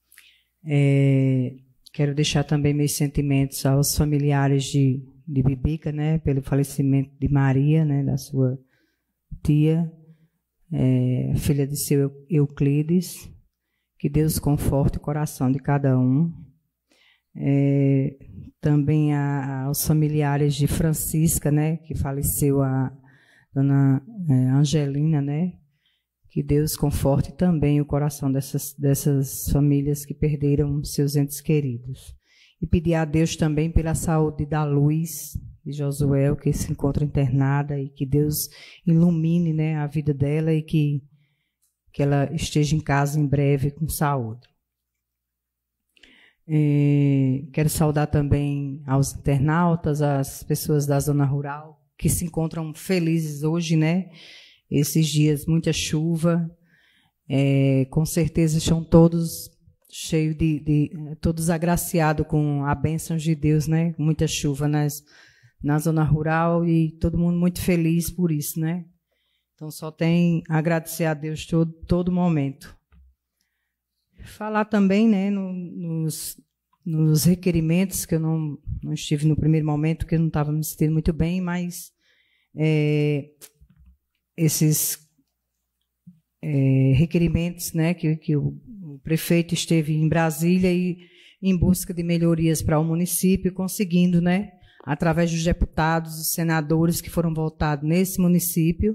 É, quero deixar também meus sentimentos aos familiares de, de Bibica, né? Pelo falecimento de Maria, né? Da sua tia, é, filha de seu Euclides. Que Deus conforte o coração de cada um. É, também a, aos familiares de Francisca, né, que faleceu, a dona é, Angelina, né, que Deus conforte também o coração dessas, dessas famílias que perderam seus entes queridos. E pedir a Deus também pela saúde da Luz, de Josué, que se encontra internada, e que Deus ilumine, né, a vida dela e que, que ela esteja em casa em breve com saúde. É, quero saudar também aos internautas, as pessoas da zona rural, que se encontram felizes hoje, né? Esses dias, muita chuva, é, com certeza estão todos cheios de, de... todos agraciados com a bênção de Deus, né? Muita chuva nas, na zona rural e todo mundo muito feliz por isso, né? Então, só tem a agradecer a Deus todo, todo momento. Falar também, né, no, nos, nos requerimentos, que eu não, não estive no primeiro momento, porque eu não estava me sentindo muito bem, mas é, esses é, requerimentos, né, que, que o, o prefeito esteve em Brasília e em busca de melhorias para o município, conseguindo, né, através dos deputados, dos senadores que foram votados nesse município,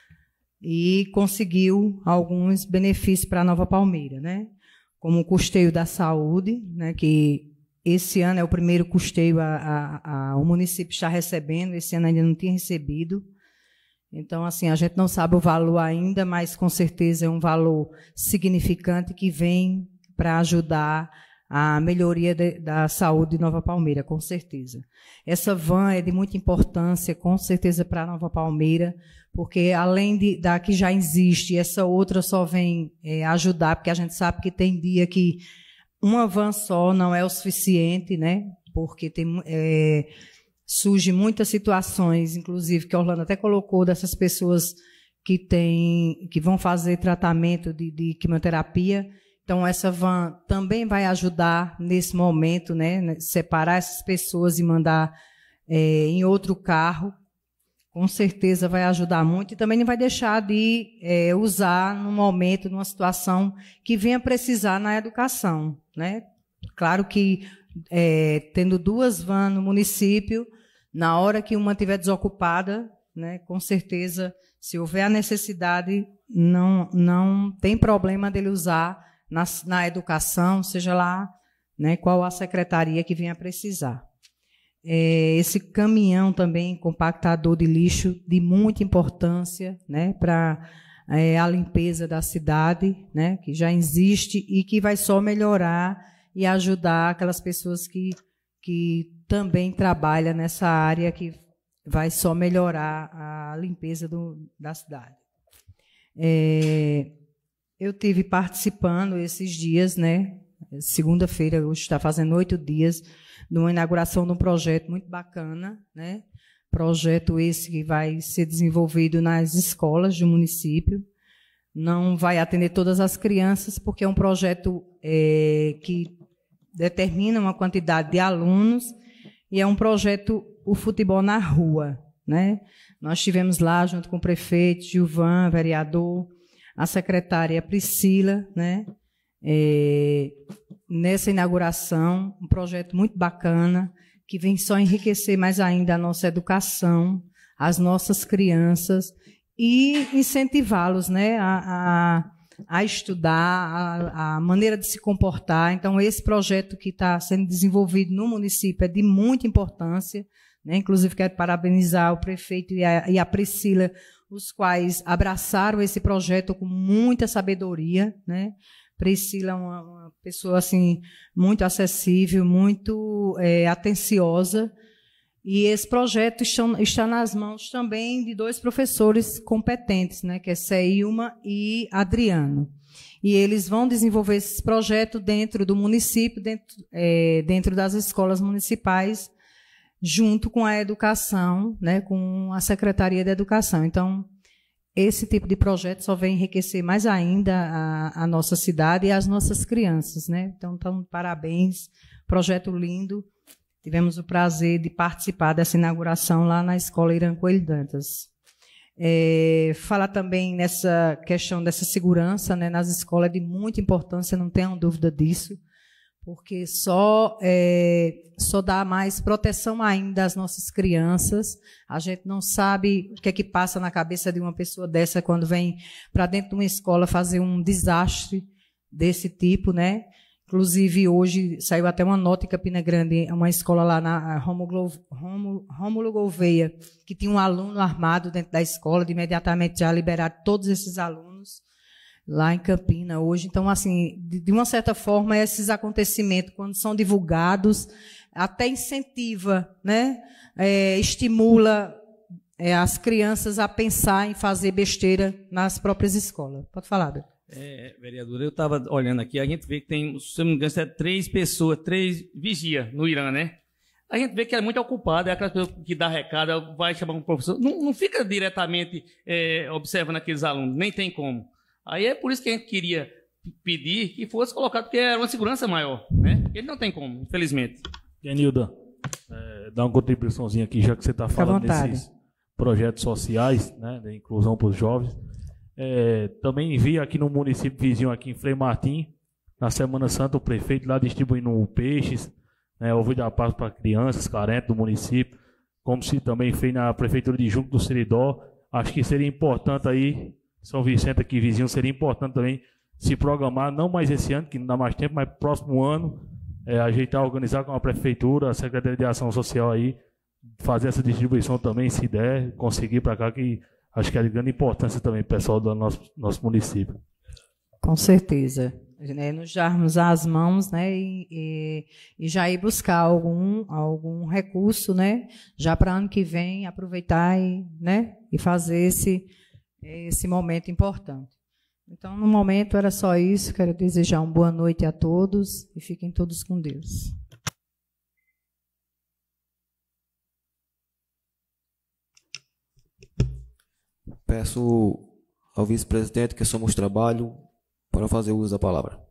e conseguiu alguns benefícios para a Nova Palmeira, né? Como o custeio da saúde, né, que esse ano é o primeiro custeio a, a, a, o município está recebendo, esse ano ainda não tinha recebido. Então, assim, a gente não sabe o valor ainda, mas com certeza é um valor significante que vem para ajudar a melhoria de, da saúde de Nova Palmeira, com certeza. Essa van é de muita importância, com certeza, para Nova Palmeira, porque além de, da que já existe, essa outra só vem é, ajudar, porque a gente sabe que tem dia que uma van só não é o suficiente, né? Porque tem, é, surgem muitas situações, inclusive, que a Orlando até colocou, dessas pessoas que, tem, que vão fazer tratamento de, de quimioterapia. Então, essa van também vai ajudar nesse momento, né? Separar essas pessoas e mandar é, em outro carro. Com certeza vai ajudar muito e também não vai deixar de é, usar no momento, numa situação que venha precisar na educação, né? Claro que é, tendo duas vans no município, na hora que uma estiver desocupada, né, com certeza, se houver a necessidade, não, não tem problema dele usar na, na educação, seja lá, né, qual a secretaria que venha precisar. É, esse caminhão também, compactador de lixo, de muita importância, né, para é, a limpeza da cidade, né, que já existe e que vai só melhorar e ajudar aquelas pessoas que, que também trabalham nessa área, que vai só melhorar a limpeza do, da cidade. É, eu tive participando esses dias, né, segunda-feira, hoje está fazendo oito dias, numa inauguração de um projeto muito bacana, né? Projeto esse que vai ser desenvolvido nas escolas do município. Não vai atender todas as crianças, porque é um projeto é, que determina uma quantidade de alunos e é um projeto, o futebol na rua, né? Nós estivemos lá junto com o prefeito, Gilvan, vereador, a secretária Priscila, né? É, nessa inauguração, um projeto muito bacana, que vem só enriquecer mais ainda a nossa educação, as nossas crianças, e incentivá-los, né, a, a, a estudar, a, a maneira de se comportar. Então, esse projeto que está sendo desenvolvido no município é de muita importância, né? Inclusive, quero parabenizar o prefeito e a, e a Priscila, os quais abraçaram esse projeto com muita sabedoria, né? Priscila é uma, uma pessoa assim, muito acessível, muito é, atenciosa. E esse projeto está, está nas mãos também de dois professores competentes, né, que é Ceilma e Adriano. E eles vão desenvolver esse projeto dentro do município, dentro, é, dentro das escolas municipais, junto com a educação, né, com a Secretaria de Educação. Então, esse tipo de projeto só vem enriquecer mais ainda a, a nossa cidade e as nossas crianças, né? Então, então, parabéns, projeto lindo. Tivemos o prazer de participar dessa inauguração lá na Escola Irã Coelho Dantas. É, falar também nessa questão dessa segurança, né, nas escolas é de muita importância, não tenham dúvida disso, porque só, é, só dá mais proteção ainda às nossas crianças. A gente não sabe o que é que passa na cabeça de uma pessoa dessa quando vem para dentro de uma escola fazer um desastre desse tipo, né? Inclusive, hoje saiu até uma nota em Campina Grande, uma escola lá na Rômulo, Rômulo, Rômulo Gouveia, que tinha um aluno armado dentro da escola, de imediatamente já liberaram todos esses alunos lá em Campina hoje. Então, assim, de, de uma certa forma, esses acontecimentos, quando são divulgados, até incentiva, né? É, estimula é, as crianças a pensar em fazer besteira nas próprias escolas. Pode falar, Beto. É, vereadora, eu estava olhando aqui, a gente vê que tem, se eu não me engano, é três pessoas, três vigia no Irã, né? A gente vê que é muito ocupado, é aquela pessoa que dá recado, vai chamar um professor, não, não fica diretamente é, observando aqueles alunos, nem tem como. Aí é por isso que a gente queria pedir que fosse colocado, porque era uma segurança maior, né? Ele não tem como, infelizmente. Genilda, é, dá uma contribuiçãozinha aqui, já que você está falando desses projetos sociais, né, da inclusão para os jovens. É, também vi aqui no município vizinho, aqui em Frei Martim, na Semana Santa, o prefeito lá distribuindo peixes, né, ovo da paz para crianças carentes do município, como se também fez na prefeitura de Junco do Seridó. Acho que seria importante aí, São Vicente aqui vizinho, seria importante também se programar, não mais esse ano, que não dá mais tempo, mas próximo ano, é, ajeitar, organizar com a prefeitura, a Secretaria de Ação Social aí, fazer essa distribuição também, se der, conseguir para cá, que acho que é de grande importância também, pessoal do nosso, nosso município. Com certeza. Né, nos darmos as mãos, né, e, e, e já ir buscar algum, algum recurso, né, já para ano que vem, aproveitar e, né, e fazer esse, esse momento importante. Então, no momento, era só isso. Quero desejar uma boa noite a todos e fiquem todos com Deus. Peço ao vice-presidente que somos trabalho para fazer uso da palavra.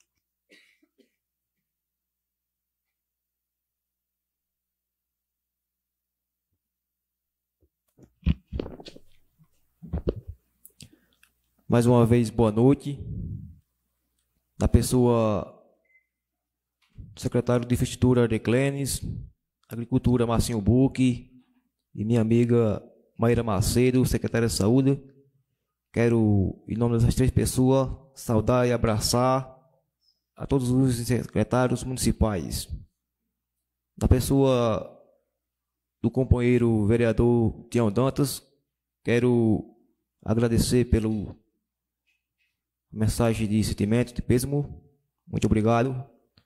Mais uma vez, boa noite. Na pessoa do secretário de Infraestrutura, Areclenes, Agricultura, Marcinho Buque, e minha amiga Maíra Macedo, secretária de Saúde. Quero, em nome dessas três pessoas, saudar e abraçar a todos os secretários municipais. Na pessoa do companheiro vereador Tião Dantas, quero agradecer pela mensagem de sentimento, de pêssego. Muito obrigado.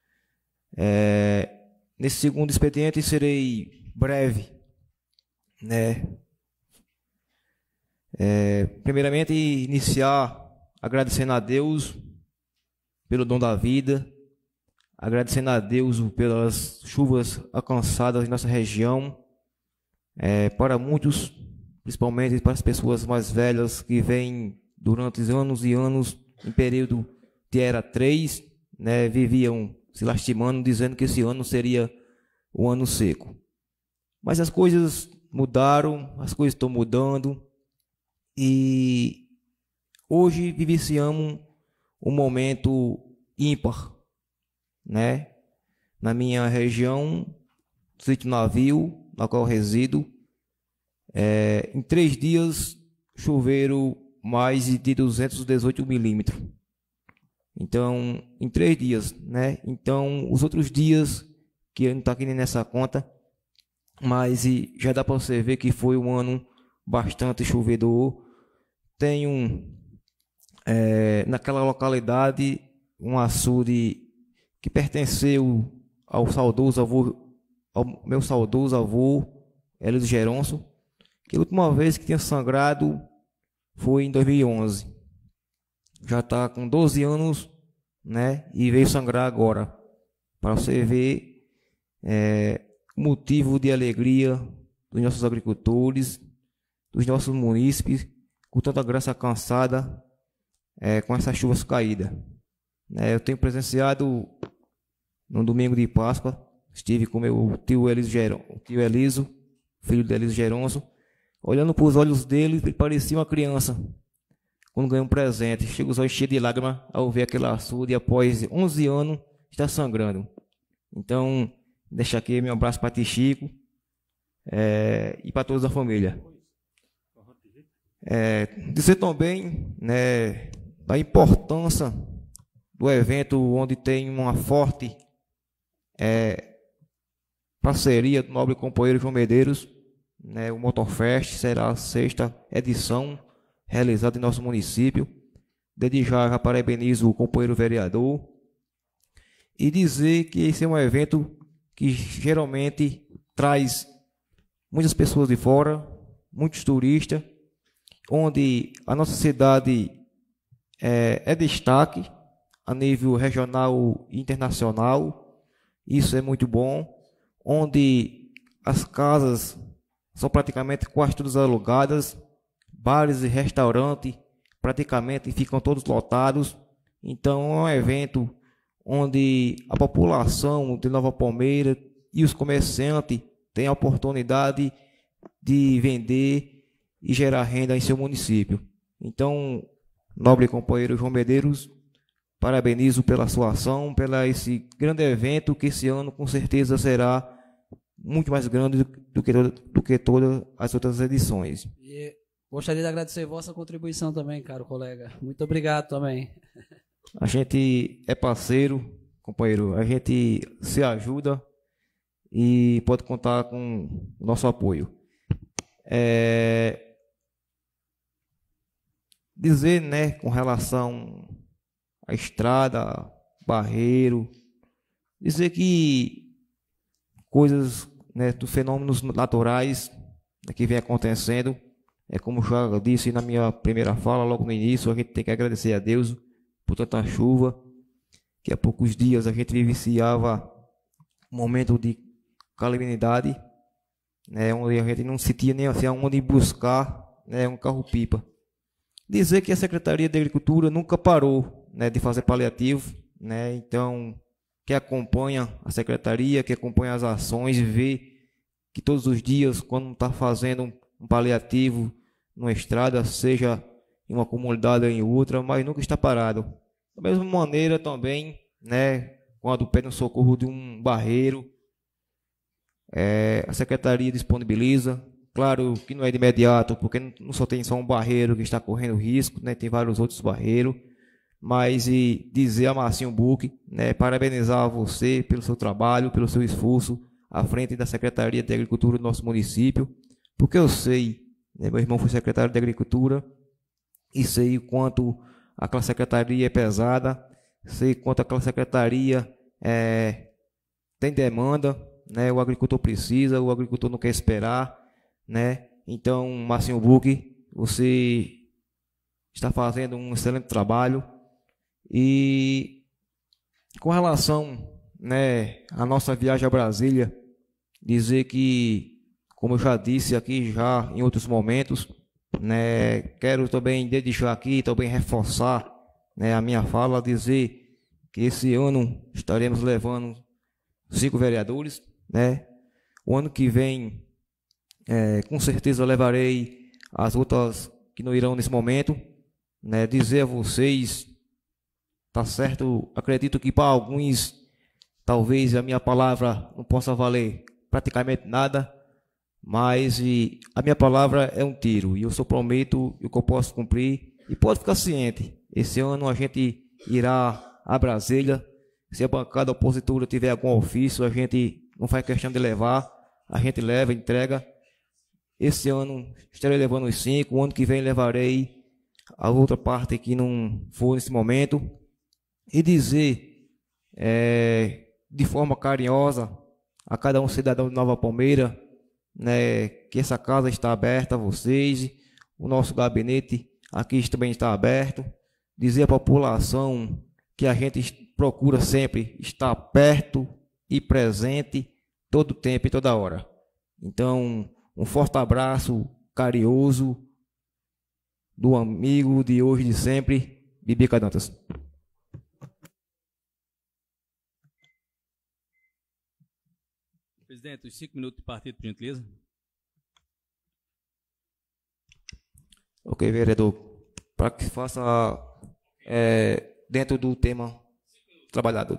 É, nesse segundo expediente serei breve, né? É, primeiramente, iniciar agradecendo a Deus pelo dom da vida, agradecendo a Deus pelas chuvas alcançadas em nossa região, é, para muitos, principalmente para as pessoas mais velhas que vêm durante anos e anos em período de era três, né, viviam se lastimando, dizendo que esse ano seria um ano seco. Mas as coisas mudaram, as coisas estão mudando, e hoje vivenciamos um momento ímpar, né? Na minha região, Sítio Navio, na qual resido, é, em três dias choveram mais de duzentos e dezoito milímetros. Então, em três dias, né? Então, os outros dias, que não está aqui nessa conta, mas e, já dá para você ver que foi um ano bastante chovedor. Tem um, é, naquela localidade, um açude que pertenceu ao saudoso avô, ao meu saudoso avô, Hélio Geronço, que a última vez que tinha sangrado foi em dois mil e onze. já está com doze anos, né? E veio sangrar agora. Para você ver é, o motivo de alegria dos nossos agricultores, dos nossos munícipes, com tanta graça cansada, é, com essas chuvas caídas. É, eu tenho presenciado no domingo de Páscoa, estive com meu tio Eliso, Geron, tio Eliso filho de Eliso Geronso, olhando para os olhos dele, ele parecia uma criança quando ganhou um presente. Chega os olhos cheios de lágrimas ao ver aquele açude e após onze anos está sangrando. Então, deixa aqui meu abraço para ti, Chico, é, e para toda a família. É, dizer também, né, da importância do evento, onde tem uma forte é, parceria do nobre companheiro João Medeiros, né, o Motorfest será a sexta edição realizada em nosso município. Desde já, já parabenizo o companheiro vereador e dizer que esse é um evento que geralmente traz muitas pessoas de fora, muitos turistas, onde a nossa cidade é, é destaque a nível regional e internacional. Isso é muito bom, onde as casas são praticamente quase todas alugadas, bares e restaurantes praticamente ficam todos lotados. Então é um evento onde a população de Nova Palmeira e os comerciantes têm a oportunidade de vender e gerar renda em seu município. Então, nobre companheiro João Medeiros, parabenizo pela sua ação, pela esse grande evento que esse ano com certeza será muito mais grande do que, do que todas as outras edições. E gostaria de agradecer a vossa contribuição também, caro colega. Muito obrigado também. A gente é parceiro, companheiro, a gente se ajuda e pode contar com o nosso apoio. É... Dizer, né, com relação à estrada, barreiro, dizer que coisas, né, dos fenômenos naturais, né, que vem acontecendo, é como já disse na minha primeira fala, logo no início, a gente tem que agradecer a Deus por tanta chuva, que há poucos dias a gente vivenciava um momento de calamidade, né, onde a gente não sentia nem assim aonde buscar, né, um carro-pipa. Dizer que a Secretaria de Agricultura nunca parou, né, de fazer paliativo, né, então que acompanha a Secretaria, que acompanha as ações, vê que todos os dias, quando está fazendo um paliativo numa estrada, seja em uma comunidade ou em outra, mas nunca está parado. Da mesma maneira também, né, quando pede um socorro de um barreiro, é, a Secretaria disponibiliza. Claro que não é de imediato, porque não só tem só um barreiro que está correndo risco, né, tem vários outros barreiros, mas e dizer a Marcinho Buch, né, parabenizar você pelo seu trabalho, pelo seu esforço à frente da Secretaria de Agricultura do nosso município, porque eu sei, né, meu irmão foi secretário de Agricultura, e sei o quanto aquela secretaria é pesada, sei quanto aquela secretaria é, tem demanda, né, o agricultor precisa, o agricultor não quer esperar, né? Então, Marcinho Buch, você está fazendo um excelente trabalho. E com relação, né, à nossa viagem a Brasília, dizer que, como eu já disse aqui já em outros momentos, né, quero também desde já aqui também reforçar, né, a minha fala, dizer que esse ano estaremos levando cinco vereadores, né? O ano que vem, é, com certeza levarei as outras que não irão nesse momento, né? Dizer a vocês, tá certo, acredito que para alguns talvez a minha palavra não possa valer praticamente nada, mas e, a minha palavra é um tiro e eu só prometo o que eu posso cumprir. E pode ficar ciente, esse ano a gente irá a Brasília. Se a bancada opositora tiver algum ofício, a gente não faz questão de levar, a gente leva, entrega. Esse ano estarei levando os cinco, o ano que vem levarei a outra parte que não for nesse momento. E dizer é, de forma carinhosa a cada um cidadão de Nova Palmeira, né, que essa casa está aberta a vocês, o nosso gabinete aqui também está aberto, dizer à população que a gente procura sempre estar perto e presente todo tempo e toda hora. Então, um forte abraço carinhoso do amigo de hoje e de sempre, Bibica Dantas. Presidente, os cinco minutos de partido, por gentileza. Ok, vereador. Para que faça é, dentro do tema trabalhado.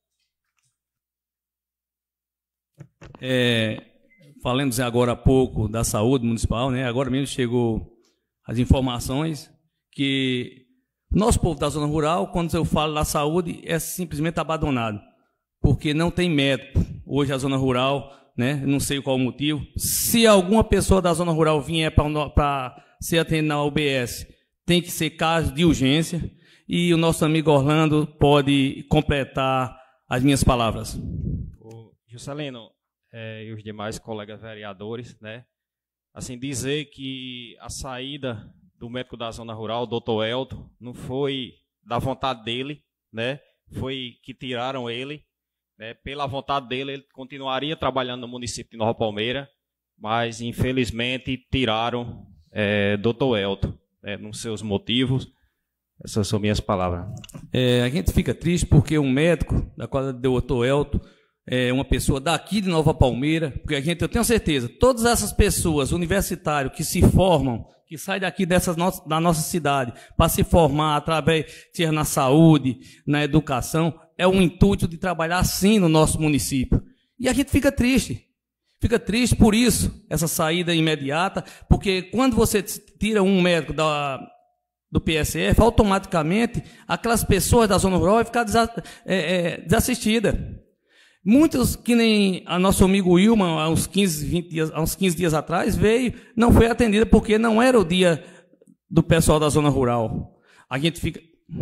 É, falamos agora há pouco da saúde municipal, né? Agora mesmo chegou as informações que nosso povo da zona rural, quando eu falo da saúde, é simplesmente abandonado, porque não tem médico. Hoje a zona rural, né? Não sei qual o motivo. Se alguma pessoa da zona rural vier para ser atendida na U B S, tem que ser caso de urgência, e o nosso amigo Orlando pode completar as minhas palavras. O Juscelino é, e os demais colegas vereadores, né? Assim, dizer que a saída do médico da zona rural, o doutor Elton, não foi da vontade dele, né? Foi que tiraram ele, né? Pela vontade dele, ele continuaria trabalhando no município de Nova Palmeira, mas infelizmente tiraram é, doutor Elton, né? Nos seus motivos. Essas são minhas palavras. É, a gente fica triste porque um médico, da qual deu o doutor Elton, é uma pessoa daqui de Nova Palmeira, porque a gente, eu tenho certeza, todas essas pessoas universitárias que se formam, que saem daqui dessas no, da nossa cidade para se formar através, seja na saúde, na educação, é um intuito de trabalhar assim no nosso município. E a gente fica triste. Fica triste por isso, essa saída imediata, porque quando você tira um médico da, do P S F, automaticamente aquelas pessoas da zona rural vão ficar desa, é, é, desassistidas. Muitos, que nem a nosso amigo Wilman, há uns quinze, vinte dias, há uns quinze dias atrás, veio, não foi atendida porque não era o dia do pessoal da zona rural. A gente fica...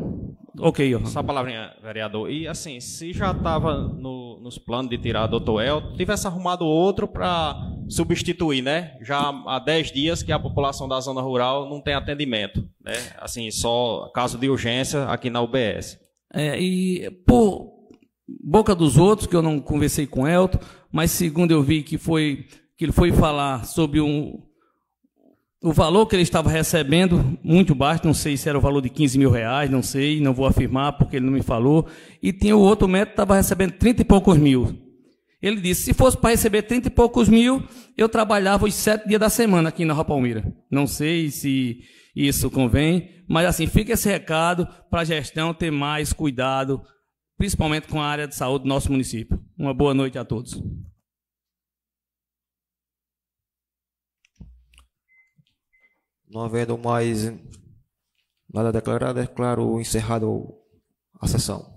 Ok, ó. Só a palavrinha, vereador. E assim, se já estava no, nos planos de tirar o doutor Elton, tivesse arrumado outro para substituir, né? Já há dez dias que a população da zona rural não tem atendimento, né? Assim, só caso de urgência aqui na U B S. É, e por boca dos outros, que eu não conversei com o Elton, mas segundo eu vi que, foi, que ele foi falar sobre um, o valor que ele estava recebendo, muito baixo, não sei se era o valor de quinze mil reais, não sei, não vou afirmar porque ele não me falou, e tinha o outro médico que estava recebendo trinta e poucos mil. Ele disse, se fosse para receber trinta e poucos mil, eu trabalhava os sete dias da semana aqui na Nova Palmeira. Não sei se isso convém, mas assim, fica esse recado para a gestão ter mais cuidado, principalmente com a área de saúde do nosso município. Uma boa noite a todos. Não havendo mais nada declarado, declaro encerrado a sessão.